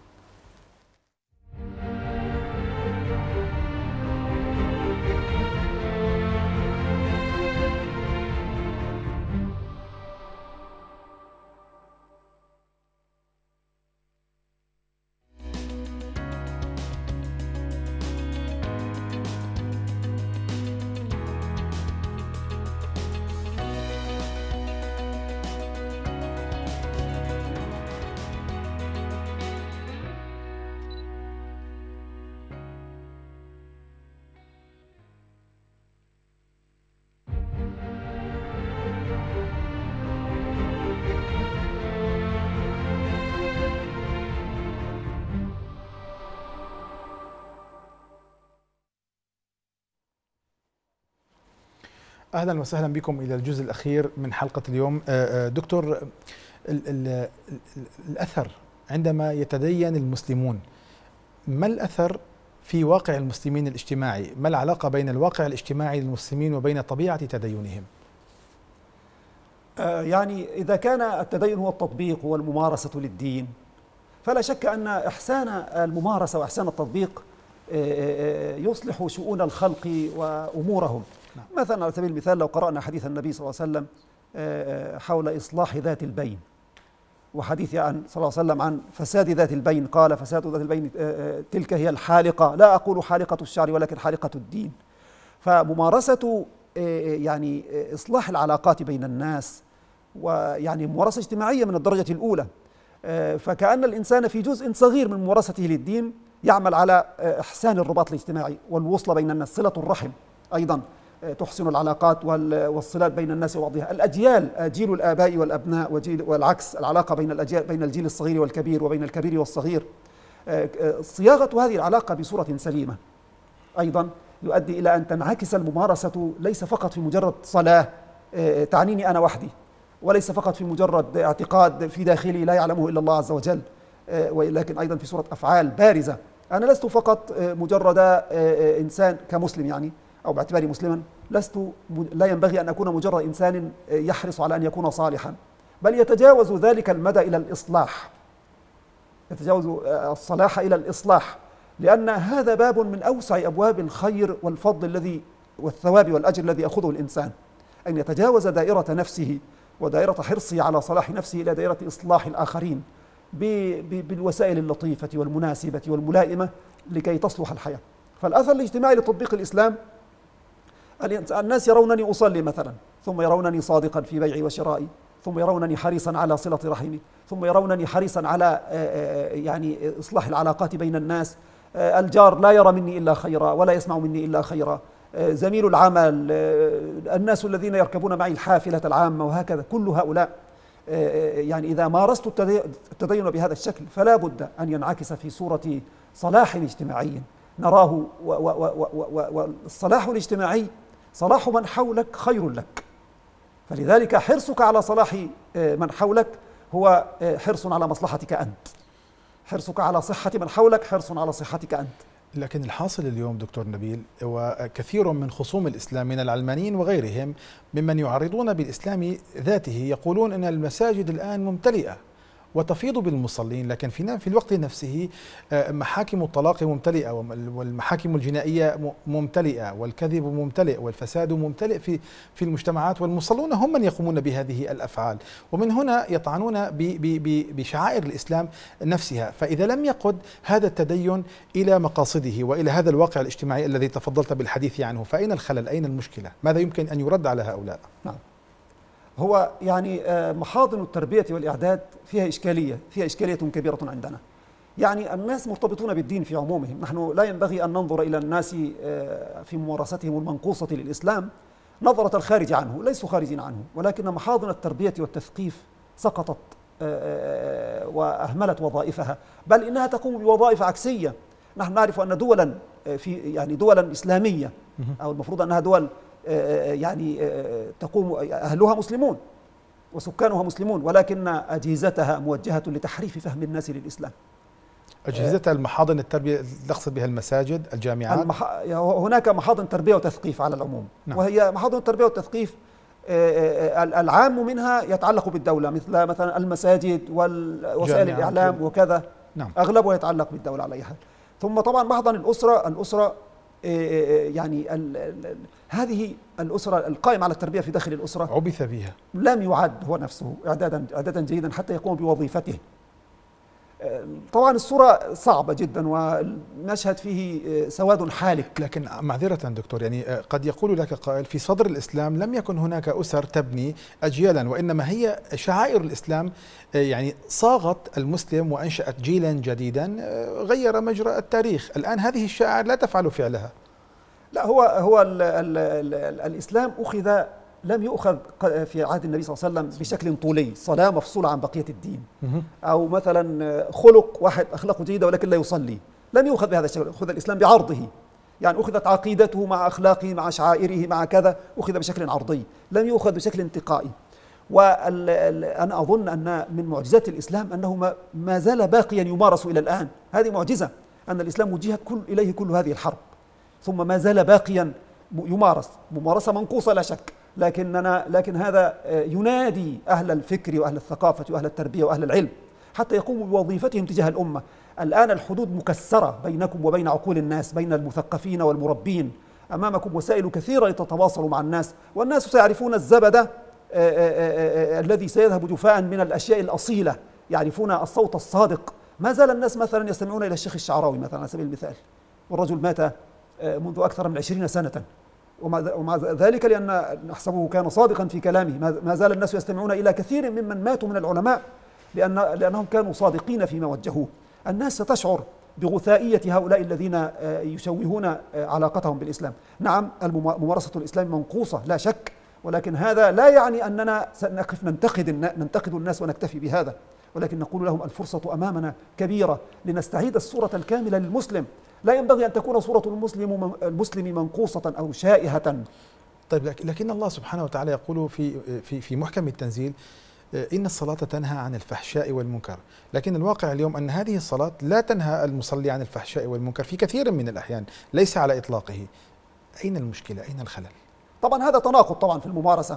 [SPEAKER 1] أهلا وسهلا بكم إلى الجزء الأخير من حلقة اليوم. دكتور، الأثر عندما يتدين المسلمون، ما الأثر في واقع المسلمين الاجتماعي؟ ما العلاقة بين الواقع الاجتماعي للمسلمين وبين طبيعة تدينهم؟
[SPEAKER 2] يعني إذا كان التدين هو التطبيق والممارسة للدين، فلا شك أن إحسان الممارسة وإحسان التطبيق يصلح شؤون الخلق وأمورهم. مثلا على سبيل المثال، لو قرأنا حديث النبي صلى الله عليه وسلم حول إصلاح ذات البين، وحديث عن صلى الله عليه وسلم عن فساد ذات البين، قال: فساد ذات البين تلك هي الحالقة، لا أقول حالقة الشعر ولكن حالقة الدين. فممارسة يعني إصلاح العلاقات بين الناس، ويعني ممارسة اجتماعية من الدرجة الأولى. فكأن الإنسان في جزء صغير من ممارسته للدين يعمل على إحسان الرباط الاجتماعي والوصل بين الناس، صلة الرحم أيضا تحسن العلاقات والصلات بين الناس وبعضها. الأجيال، جيل الآباء والأبناء والعكس، العلاقة بين الأجيال، بين الجيل الصغير والكبير وبين الكبير والصغير، صياغة هذه العلاقة بصورة سليمة أيضا يؤدي إلى أن تنعكس الممارسة ليس فقط في مجرد صلاة تعنيني أنا وحدي، وليس فقط في مجرد اعتقاد في داخلي لا يعلمه إلا الله عز وجل، ولكن أيضا في صورة أفعال بارزة. أنا لست فقط مجرد إنسان كمسلم، يعني أو باعتباري مسلما لا ينبغي أن أكون مجرد إنسان يحرص على أن يكون صالحا، بل يتجاوز ذلك المدى إلى الإصلاح، يتجاوز الصلاح إلى الإصلاح، لأن هذا باب من أوسع أبواب الخير والفضل الذي والثواب والأجر الذي يأخذه الإنسان، أن يتجاوز دائرة نفسه ودائرة حرصه على صلاح نفسه إلى دائرة إصلاح الآخرين بالوسائل اللطيفة والمناسبة والملائمة لكي تصلح الحياة. فالأثر الاجتماعي لتطبيق الإسلام، الناس يرونني أصلي مثلا، ثم يرونني صادقا في بيعي وشرائي، ثم يرونني حريصا على صلة رحمي، ثم يرونني حريصا على يعني إصلاح العلاقات بين الناس. الجار لا يرى مني إلا خيرا ولا يسمع مني إلا خيرا، زميل العمل، الناس الذين يركبون معي الحافلة العامة، وهكذا. كل هؤلاء يعني إذا مارست التدين بهذا الشكل فلا بد أن ينعكس في صورة صلاح اجتماعي نراه، والصلاح الاجتماعي صلاح من حولك خير لك، فلذلك حرصك على صلاح من حولك هو حرص على مصلحتك أنت، حرصك على صحة من حولك حرص على صحتك أنت.
[SPEAKER 1] لكن الحاصل اليوم دكتور نبيل، وكثير من خصوم الإسلام من العلمانيين وغيرهم ممن يعرضون بالإسلام ذاته يقولون أن المساجد الآن ممتلئة وتفيض بالمصلين، لكن في الوقت نفسه محاكم الطلاق ممتلئة، والمحاكم الجنائية ممتلئة، والكذب ممتلئ، والفساد ممتلئ في المجتمعات، والمصلون هم من يقومون بهذه الأفعال، ومن هنا يطعنون بشعائر الإسلام نفسها. فإذا لم يقد هذا التدين إلى مقاصده وإلى هذا الواقع الاجتماعي الذي تفضلت بالحديث عنه، فأين الخلل؟ أين المشكلة؟ ماذا يمكن أن يرد على هؤلاء؟
[SPEAKER 2] نعم. هو يعني محاضن التربية والإعداد فيها إشكالية كبيرة عندنا. يعني الناس مرتبطون بالدين في عمومهم، نحن لا ينبغي أن ننظر إلى الناس في ممارستهم المنقوصة للإسلام نظرة الخارج عنه، ليسوا خارجين عنه، ولكن محاضن التربية والتثقيف سقطت وأهملت وظائفها، بل إنها تقوم بوظائف عكسية. نحن نعرف أن دولا دولا إسلامية، أو المفروض أنها دول تقوم أهلها مسلمون وسكانها مسلمون، ولكن أجهزتها موجهة لتحريف فهم الناس للإسلام.
[SPEAKER 1] أجهزتها المحاضن التربية تقصد بها المساجد، الجامعات؟
[SPEAKER 2] هناك محاضن تربية وتثقيف على العموم. نعم. وهي محاضن التربية والتثقيف العام منها يتعلق بالدولة، مثلا المساجد ووسائل الإعلام وكذا. نعم. أغلبها يتعلق بالدولة على أي حال. ثم طبعا محضن الأسرة هذه الأسرة القائمة على التربية في داخل الأسرة
[SPEAKER 1] عبث بها،
[SPEAKER 2] لم يعد هو نفسه إعدادا جيدا حتى يقوم بوظيفته. طبعا الصورة صعبة جدا ونشهد فيه سواد حالك.
[SPEAKER 1] لكن معذرة دكتور، يعني قد يقول لك قائل في صدر الإسلام لم يكن هناك أسر تبني أجيالا، وإنما هي شعائر الإسلام يعني صاغت المسلم وأنشأت جيلا جديدا غير مجرى التاريخ. الآن هذه الشعائر لا تفعل فعلها.
[SPEAKER 2] لا، هو الإسلام لم يؤخذ في عهد النبي صلى الله عليه وسلم بشكل طولي، صلاة مفصولة عن بقية الدين، أو مثلا خلق واحد أخلاقه جيدة ولكن لا يصلي، لم يؤخذ بهذا الشكل. أخذ الإسلام بعرضه، يعني أخذت عقيدته مع أخلاقه مع شعائره مع كذا، أخذ بشكل عرضي، لم يؤخذ بشكل انتقائي. وأنا أظن أن من معجزات الإسلام أنه ما زال باقيا يمارس إلى الآن. هذه معجزة، أن الإسلام وجهت إليه كل هذه الحرب، ثم ما زال باقيا يمارس ممارسة منقوصة لا شك، لكن هذا ينادي أهل الفكر وأهل الثقافة وأهل التربية وأهل العلم حتى يقوموا بوظيفتهم تجاه الأمة. الآن الحدود مكسرة بينكم وبين عقول الناس، بين المثقفين والمربين. أمامكم وسائل كثيرة لتتواصلوا مع الناس، والناس سيعرفون الزبدة الذي سيذهب جفاء من الأشياء الأصيلة، يعرفون الصوت الصادق. ما زال الناس مثلا يستمعون إلى الشيخ الشعراوي مثلا على سبيل المثال، والرجل مات منذ أكثر من 20 سنة، ومع ذلك لأن نحسبه كان صادقا في كلامه ما زال الناس يستمعون إلى كثير ممن ماتوا من العلماء لأنهم كانوا صادقين فيما وجهوه. الناس ستشعر بغثائية هؤلاء الذين يشوهون علاقتهم بالإسلام. نعم، ممارسة الإسلام منقوصة لا شك، ولكن هذا لا يعني أننا سنقف ننتقد الناس ونكتفي بهذا، ولكن نقول لهم الفرصة أمامنا كبيرة لنستعيد الصورة الكاملة للمسلم. لا ينبغي أن تكون صورة المسلم منقوصة أو شائهة.
[SPEAKER 1] طيب، لكن الله سبحانه وتعالى يقول في محكم التنزيل: إن الصلاة تنهى عن الفحشاء والمنكر. لكن الواقع اليوم أن هذه الصلاة لا تنهى المصلي عن الفحشاء والمنكر في كثير من الأحيان، ليس على إطلاقه. أين المشكلة؟ أين الخلل؟
[SPEAKER 2] طبعا هذا تناقض طبعا في الممارسة.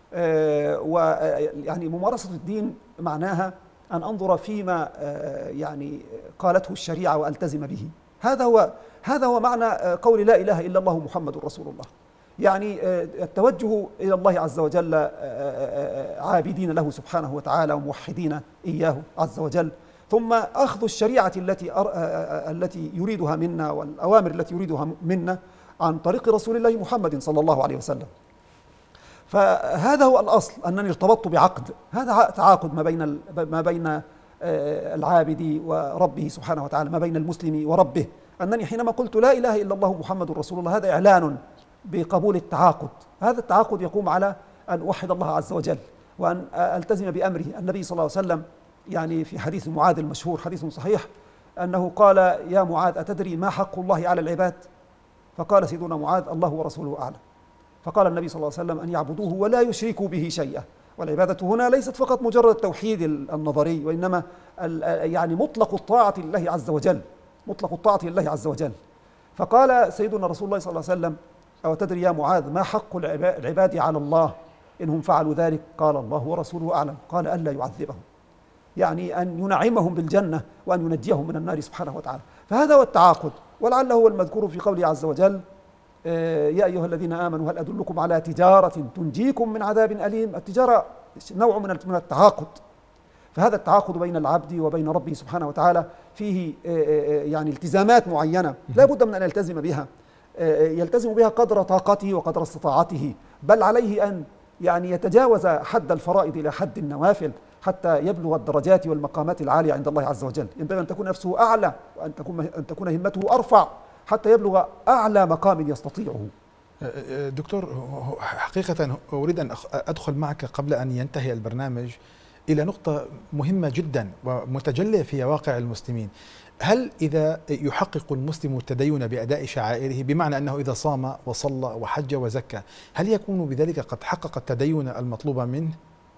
[SPEAKER 2] ويعني ممارسة الدين معناها أن أنظر فيما يعني قالته الشريعة وألتزم به. هذا هو معنى قول لا إله إلا الله محمد رسول الله. يعني التوجه إلى الله عز وجل عابدين له سبحانه وتعالى وموحدين إياه عز وجل، ثم أخذ الشريعة التي يريدها منا والأوامر التي يريدها منا عن طريق رسول الله محمد صلى الله عليه وسلم. فهذا هو الأصل، أنني ارتبطت بعقد، هذا تعاقد ما بين العابد وربه سبحانه وتعالى، ما بين المسلم وربه. أنني حينما قلت لا إله إلا الله محمد رسول الله، هذا إعلان بقبول التعاقد. هذا التعاقد يقوم على أن أوحد الله عز وجل وأن ألتزم بأمره. النبي صلى الله عليه وسلم يعني في حديث معاذ المشهور، حديث صحيح، أنه قال: يا معاذ، أتدري ما حق الله على العباد؟ فقال سيدنا معاذ: الله ورسوله أعلم. فقال النبي صلى الله عليه وسلم: أن يعبدوه ولا يشركوا به شيئا. والعبادة هنا ليست فقط مجرد التوحيد النظري، وإنما يعني مطلق الطاعة لله عز وجل، مطلق الطاعة لله عز وجل. فقال سيدنا رسول الله صلى الله عليه وسلم: أو تدري يا معاذ ما حق العباد على الله إنهم فعلوا ذلك؟ قال: الله ورسوله أعلم. قال: ألا يعذبهم. يعني أن ينعمهم بالجنة وأن ينجيهم من النار سبحانه وتعالى. فهذا هو التعاقد، ولعله هو المذكور في قوله عز وجل: يا أيها الذين آمنوا هل أدلكم على تجارة تنجيكم من عذاب أليم. التجارة نوع من التعاقد، فهذا التعاقد بين العبد وبين ربه سبحانه وتعالى فيه يعني التزامات معينة لا بد من أن يلتزم بها، يلتزم بها قدر طاقته وقدر استطاعته، بل عليه أن يعني يتجاوز حد الفرائض إلى حد النوافل حتى يبلغ الدرجات والمقامات العالية عند الله عز وجل. ينبغي أن تكون نفسه أعلى وأن تكون همته أرفع حتى يبلغ أعلى مقام يستطيعه.
[SPEAKER 1] دكتور، حقيقة أريد أن أدخل معك قبل أن ينتهي البرنامج إلى نقطة مهمة جدا ومتجلية في واقع المسلمين. هل إذا يحقق المسلم التدين بأداء شعائره، بمعنى أنه إذا صام وصلى وحج وزكى، هل يكون بذلك قد حقق التدين المطلوب منه؟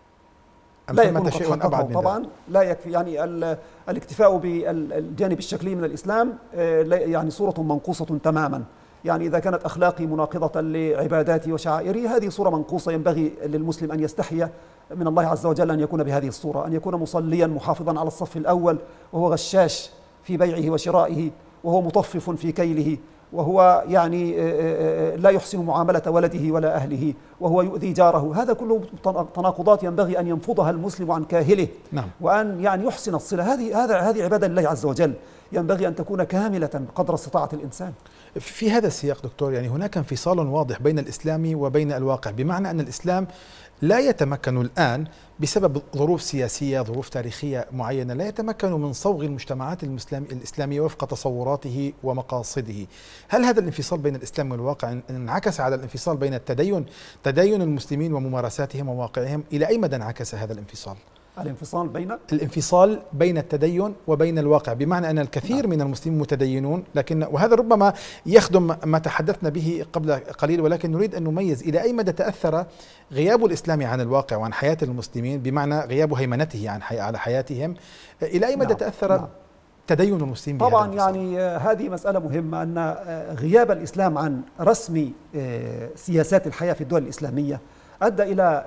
[SPEAKER 2] لا يكون شيء أبعد من طبعا ذلك؟ لا يكفي يعني الاكتفاء بالجانب الشكلي من الإسلام يعني صورة منقوصة تماما. يعني إذا كانت أخلاقي مناقضة لعباداتي وشعائري، هذه صورة منقوصة. ينبغي للمسلم أن يستحي من الله عز وجل أن يكون بهذه الصورة، أن يكون مصليا محافظا على الصف الأول، وهو غشاش في بيعه وشرائه، وهو مطفف في كيله، وهو يعني لا يحسن معاملة ولده ولا أهله، وهو يؤذي جاره. هذا كله تناقضات ينبغي أن ينفضها المسلم عن كاهله.
[SPEAKER 1] نعم.
[SPEAKER 2] وأن يعني يحسن الصلة. هذه عبادة لله عز وجل، ينبغي أن تكون كاملة قدر استطاعة الإنسان.
[SPEAKER 1] في هذا السياق دكتور، يعني هناك انفصال واضح بين الإسلام وبين الواقع، بمعنى أن الإسلام لا يتمكن الآن بسبب ظروف سياسية، ظروف تاريخية معينة، لا يتمكن من صوغ المجتمعات الإسلامية وفق تصوراته ومقاصده. هل هذا الانفصال بين الإسلام والواقع انعكس على الانفصال بين تدين المسلمين وممارساتهم وواقعهم؟ إلى أي مدى انعكس هذا الانفصال؟ الانفصال بين التدين وبين الواقع، بمعنى أن الكثير من المسلمين متدينون، وهذا ربما يخدم ما تحدثنا به قبل قليل، ولكن نريد أن نميز إلى أي مدى تأثر غياب الإسلام عن الواقع وعن حياة المسلمين، بمعنى غياب هيمنته على حياتهم، إلى أي مدى تأثر تدين المسلمين بهذا
[SPEAKER 2] طبعا
[SPEAKER 1] الانفصال؟
[SPEAKER 2] يعني هذه مسألة مهمة، أن غياب الإسلام عن رسم سياسات الحياة في الدول الإسلامية أدى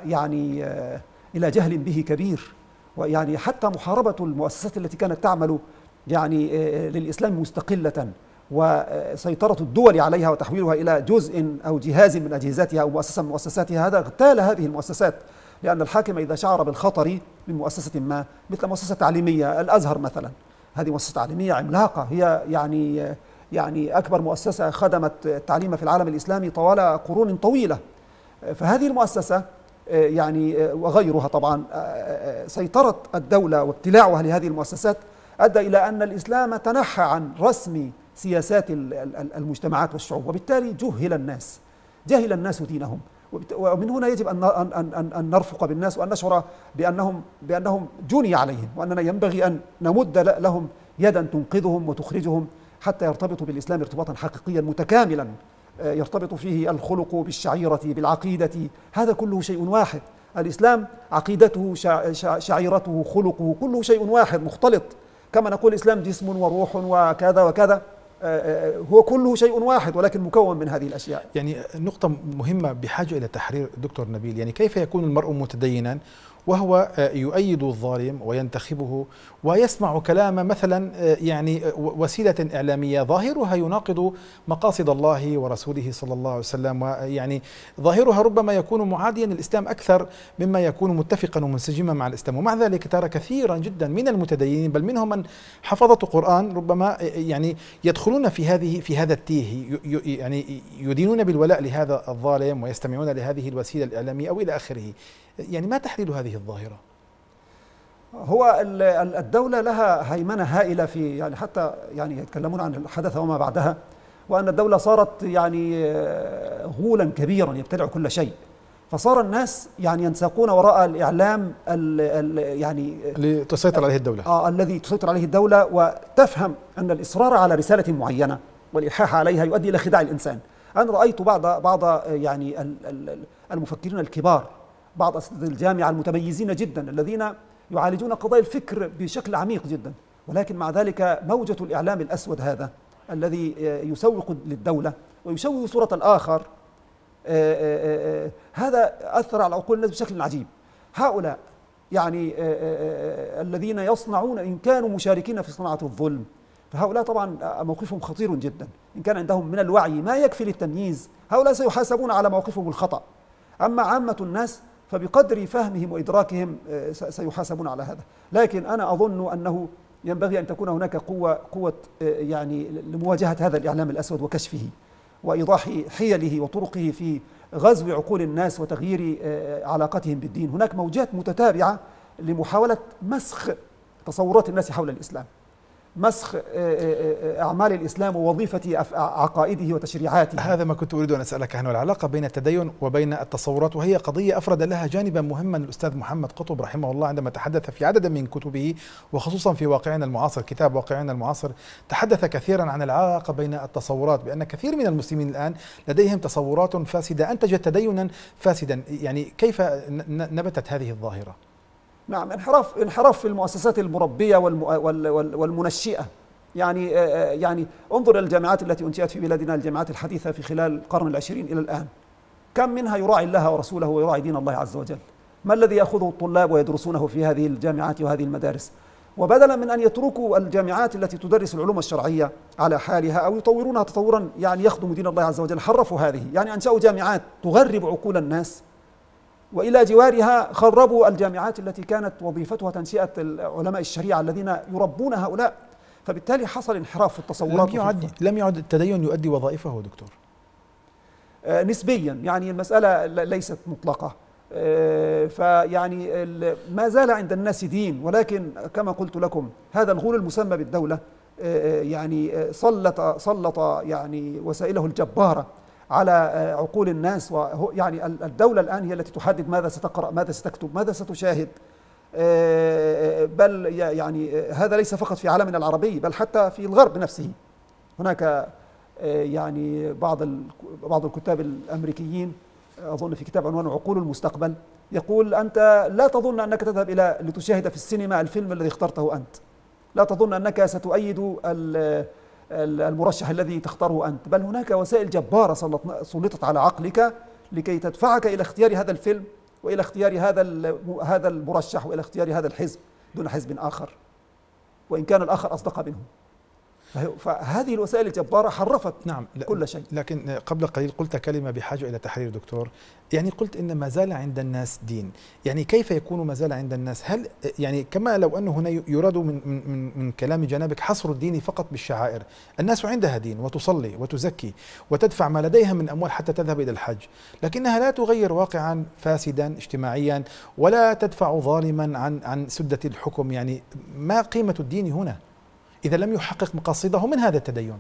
[SPEAKER 2] إلى جهل به كبير. ويعني حتى محاربة المؤسسات التي كانت تعمل يعني للإسلام مستقلة، وسيطرة الدول عليها وتحويلها إلى جزء أو جهاز من أجهزتها أو مؤسسة من مؤسساتها، هذا اغتال هذه المؤسسات. لأن الحاكم إذا شعر بالخطر من مؤسسة ما، مثل مؤسسة تعليمية الأزهر مثلا، هذه مؤسسة تعليمية عملاقة، هي يعني أكبر مؤسسة خدمت التعليم في العالم الإسلامي طوال قرون طويلة. فهذه المؤسسة يعني وغيرها طبعا، سيطرة الدولة وابتلاعها لهذه المؤسسات أدى إلى أن الإسلام تنحى عن رسم سياسات المجتمعات والشعوب، وبالتالي جهل الناس دينهم. ومن هنا يجب أن نرفق بالناس، وأن نشعر بأنهم جني عليهم، وأننا ينبغي أن نمد لهم يدا تنقذهم وتخرجهم حتى يرتبطوا بالإسلام ارتباطا حقيقيا متكاملا، يرتبط فيه الخلق بالشعيرة بالعقيدة. هذا كله شيء واحد. الإسلام عقيدته شعيرته خلقه كله شيء واحد مختلط. كما نقول الإسلام جسم وروح وكذا وكذا، هو كله شيء واحد ولكن مكون من هذه الأشياء.
[SPEAKER 1] يعني نقطة مهمة بحاجة إلى تحرير دكتور نبيل. يعني كيف يكون المرء متدينا وهو يؤيد الظالم وينتخبه ويسمع كلام مثلا يعني وسيلة إعلامية ظاهرها يناقض مقاصد الله ورسوله صلى الله عليه وسلم، ويعني ظاهرها ربما يكون معاديا للإسلام أكثر مما يكون متفقا ومنسجما مع الإسلام، ومع ذلك ترى كثيرا جدا من المتدينين بل منهم من حفظة القرآن ربما يعني يدخلون في هذا التيه، يعني يدينون بالولاء لهذا الظالم ويستمعون لهذه الوسيلة الإعلامية أو إلى آخره. يعني ما تحليل هذه الظاهرة؟
[SPEAKER 2] هو الدولة لها هيمنة هائلة في يعني حتى يعني يتكلمون عن الحدث وما بعدها، وأن الدولة صارت يعني غولا كبيرا يبتلع كل شيء، فصار الناس يعني ينساقون وراء الإعلام يعني
[SPEAKER 1] لتسيطر عليه الدولة
[SPEAKER 2] الذي تسيطر عليه الدولة، وتفهم أن الإصرار على رسالة معينة والإلحاح عليها يؤدي إلى خداع الإنسان. أنا رأيت بعض يعني المفكرين الكبار، بعض أساتذة الجامعة المتميزين جدا الذين يعالجون قضايا الفكر بشكل عميق جدا، ولكن مع ذلك موجة الإعلام الأسود هذا الذي يسوق للدولة ويشوه صورة الآخر، هذا أثر على عقول الناس بشكل عجيب. هؤلاء يعني الذين يصنعون إن كانوا مشاركين في صناعة الظلم، فهؤلاء طبعا موقفهم خطير جدا. إن كان عندهم من الوعي ما يكفي للتمييز، هؤلاء سيحاسبون على موقفهم الخطأ. أما عامة الناس فبقدر فهمهم وإدراكهم سيحاسبون على هذا. لكن أنا أظن أنه ينبغي أن تكون هناك قوة يعني لمواجهة هذا الإعلام الأسود وكشفه وإيضاح حيله وطرقه في غزو عقول الناس وتغيير علاقتهم بالدين. هناك موجات متتابعة لمحاولة مسخ تصورات الناس حول الإسلام، مسخ أعمال الإسلام ووظيفة عقائده وتشريعاته.
[SPEAKER 1] هذا ما كنت أريد أن أسألك عنه، العلاقة بين التدين وبين التصورات، وهي قضية أفرد لها جانبا مهما الأستاذ محمد قطب رحمه الله عندما تحدث في عدد من كتبه، وخصوصا في واقعنا المعاصر، كتاب واقعنا المعاصر، تحدث كثيرا عن العلاقة بين التصورات، بأن كثير من المسلمين الآن لديهم تصورات فاسدة أنتجت تدينا فاسدا. يعني كيف نبتت هذه الظاهرة؟
[SPEAKER 2] نعم، انحراف في المؤسسات المربية والمنشئة. يعني انظر إلى الجامعات التي أنشئت في بلادنا، الجامعات الحديثة في خلال القرن العشرين إلى الآن، كم منها يراعي الله ورسوله ويراعي دين الله عز وجل؟ ما الذي يأخذه الطلاب ويدرسونه في هذه الجامعات وهذه المدارس؟ وبدلا من أن يتركوا الجامعات التي تدرس العلوم الشرعية على حالها أو يطورونها تطورا يعني يخدم دين الله عز وجل، حرفوا هذه. يعني أنشأوا جامعات تغرب عقول الناس، وإلى جوارها خربوا الجامعات التي كانت وظيفتها تنشئة علماء الشريعة الذين يربون هؤلاء. فبالتالي حصل انحراف في التصورات.
[SPEAKER 1] لم يعد التدين يؤدي وظائفه دكتور؟
[SPEAKER 2] نسبيا، يعني المسألة ليست مطلقة. فيعني ما زال عند الناس دين، ولكن كما قلت لكم هذا الغول المسمى بالدولة يعني سلط يعني وسائله الجبارة على عقول الناس. يعني الدولة الآن هي التي تحدد ماذا ستقرأ، ماذا ستكتب، ماذا ستشاهد. بل يعني هذا ليس فقط في عالمنا العربي، بل حتى في الغرب نفسه. هناك يعني بعض الكتاب الأمريكيين، أظن في كتاب عنوانه عقول المستقبل، يقول أنت لا تظن أنك تذهب لتشاهد في السينما الفيلم الذي اخترته أنت، لا تظن أنك ستؤيد المرشح الذي تختاره أنت، بل هناك وسائل جبارة سلطت على عقلك لكي تدفعك إلى اختيار هذا الفيلم وإلى اختيار هذا المرشح وإلى اختيار هذا الحزب دون حزب آخر، وإن كان الآخر أصدق منه. فهذه الوسائل الجبارة حرفت كل شيء.
[SPEAKER 1] لكن قبل قليل قلت كلمة بحاجة إلى تحرير دكتور، يعني قلت إن ما زال عند الناس دين. يعني كيف يكون ما زال عند الناس؟ هل يعني كما لو أنه هنا يراد من كلام جنابك حصر الدين فقط بالشعائر؟ الناس عندها دين وتصلي وتزكي وتدفع ما لديها من أموال حتى تذهب إلى الحج، لكنها لا تغير واقعا فاسدا اجتماعيا ولا تدفع ظالما عن سدة الحكم. يعني ما قيمة الدين هنا إذا لم يحقق مقاصده من هذا التدين؟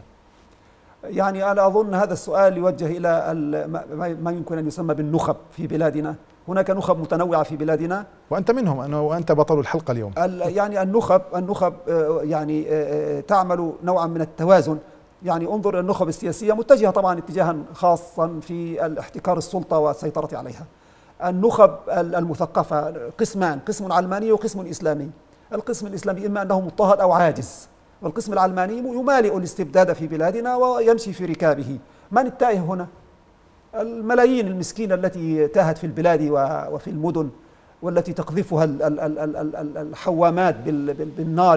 [SPEAKER 2] يعني أنا أظن هذا السؤال يوجه إلى ما يمكن أن يسمى بالنخب في بلادنا. هناك نخب متنوعة في بلادنا
[SPEAKER 1] وأنت منهم، وأنت بطل الحلقة اليوم.
[SPEAKER 2] يعني النخب يعني تعمل نوعا من التوازن. يعني انظر النخب السياسية متجهة طبعا اتجاها خاصا في الاحتكار السلطة والسيطرة عليها. النخب المثقفة قسمان، قسم علماني وقسم إسلامي. القسم الإسلامي إما أنه مضطهد أو عاجز، والقسم العلماني يمالئ الاستبداد في بلادنا ويمشي في ركابه. من التائه هنا؟ الملايين المسكينة التي تاهت في البلاد وفي المدن، والتي تقذفها الحوامات بالنار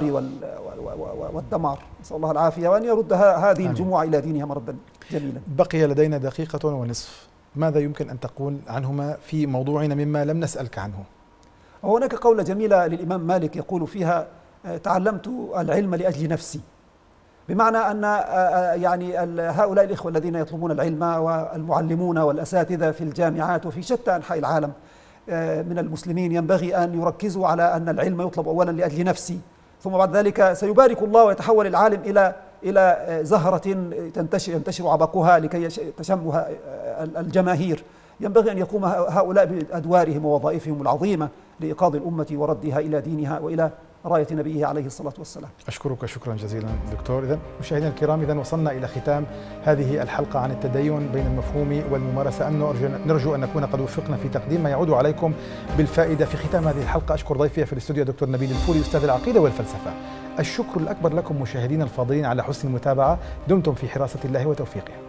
[SPEAKER 2] والدمار. نسأل الله العافية وأن يرد هذه الجموع إلى دينها مردا جميلا.
[SPEAKER 1] بقي لدينا دقيقة ونصف، ماذا يمكن أن تقول عنهما في موضوعنا مما لم نسألك عنه؟
[SPEAKER 2] هناك قولة جميلة للإمام مالك يقول فيها: تعلمت العلم لأجل نفسي. بمعنى أن يعني هؤلاء الإخوة الذين يطلبون العلم والمعلمون والأساتذة في الجامعات وفي شتى أنحاء العالم من المسلمين ينبغي أن يركزوا على أن العلم يطلب أولا لأجل نفسي، ثم بعد ذلك سيبارك الله ويتحول العالم إلى زهرة ينتشر عبقها لكي تشمها الجماهير. ينبغي أن يقوم هؤلاء بأدوارهم ووظائفهم العظيمة لإيقاظ الأمة وردها إلى دينها وإلى راية نبيه عليه الصلاة والسلام.
[SPEAKER 1] أشكرك شكرا جزيلا دكتور. إذن مشاهدينا الكرام، إذن وصلنا إلى ختام هذه الحلقة عن التدين بين المفهوم والممارسة. نرجو أن نكون قد وفقنا في تقديم ما يعود عليكم بالفائدة. في ختام هذه الحلقة أشكر ضيفي في الاستوديو دكتور نبيل الفولي أستاذ العقيدة والفلسفة. الشكر الأكبر لكم مشاهدينا الفاضلين على حسن المتابعة. دمتم في حراسة الله وتوفيقه.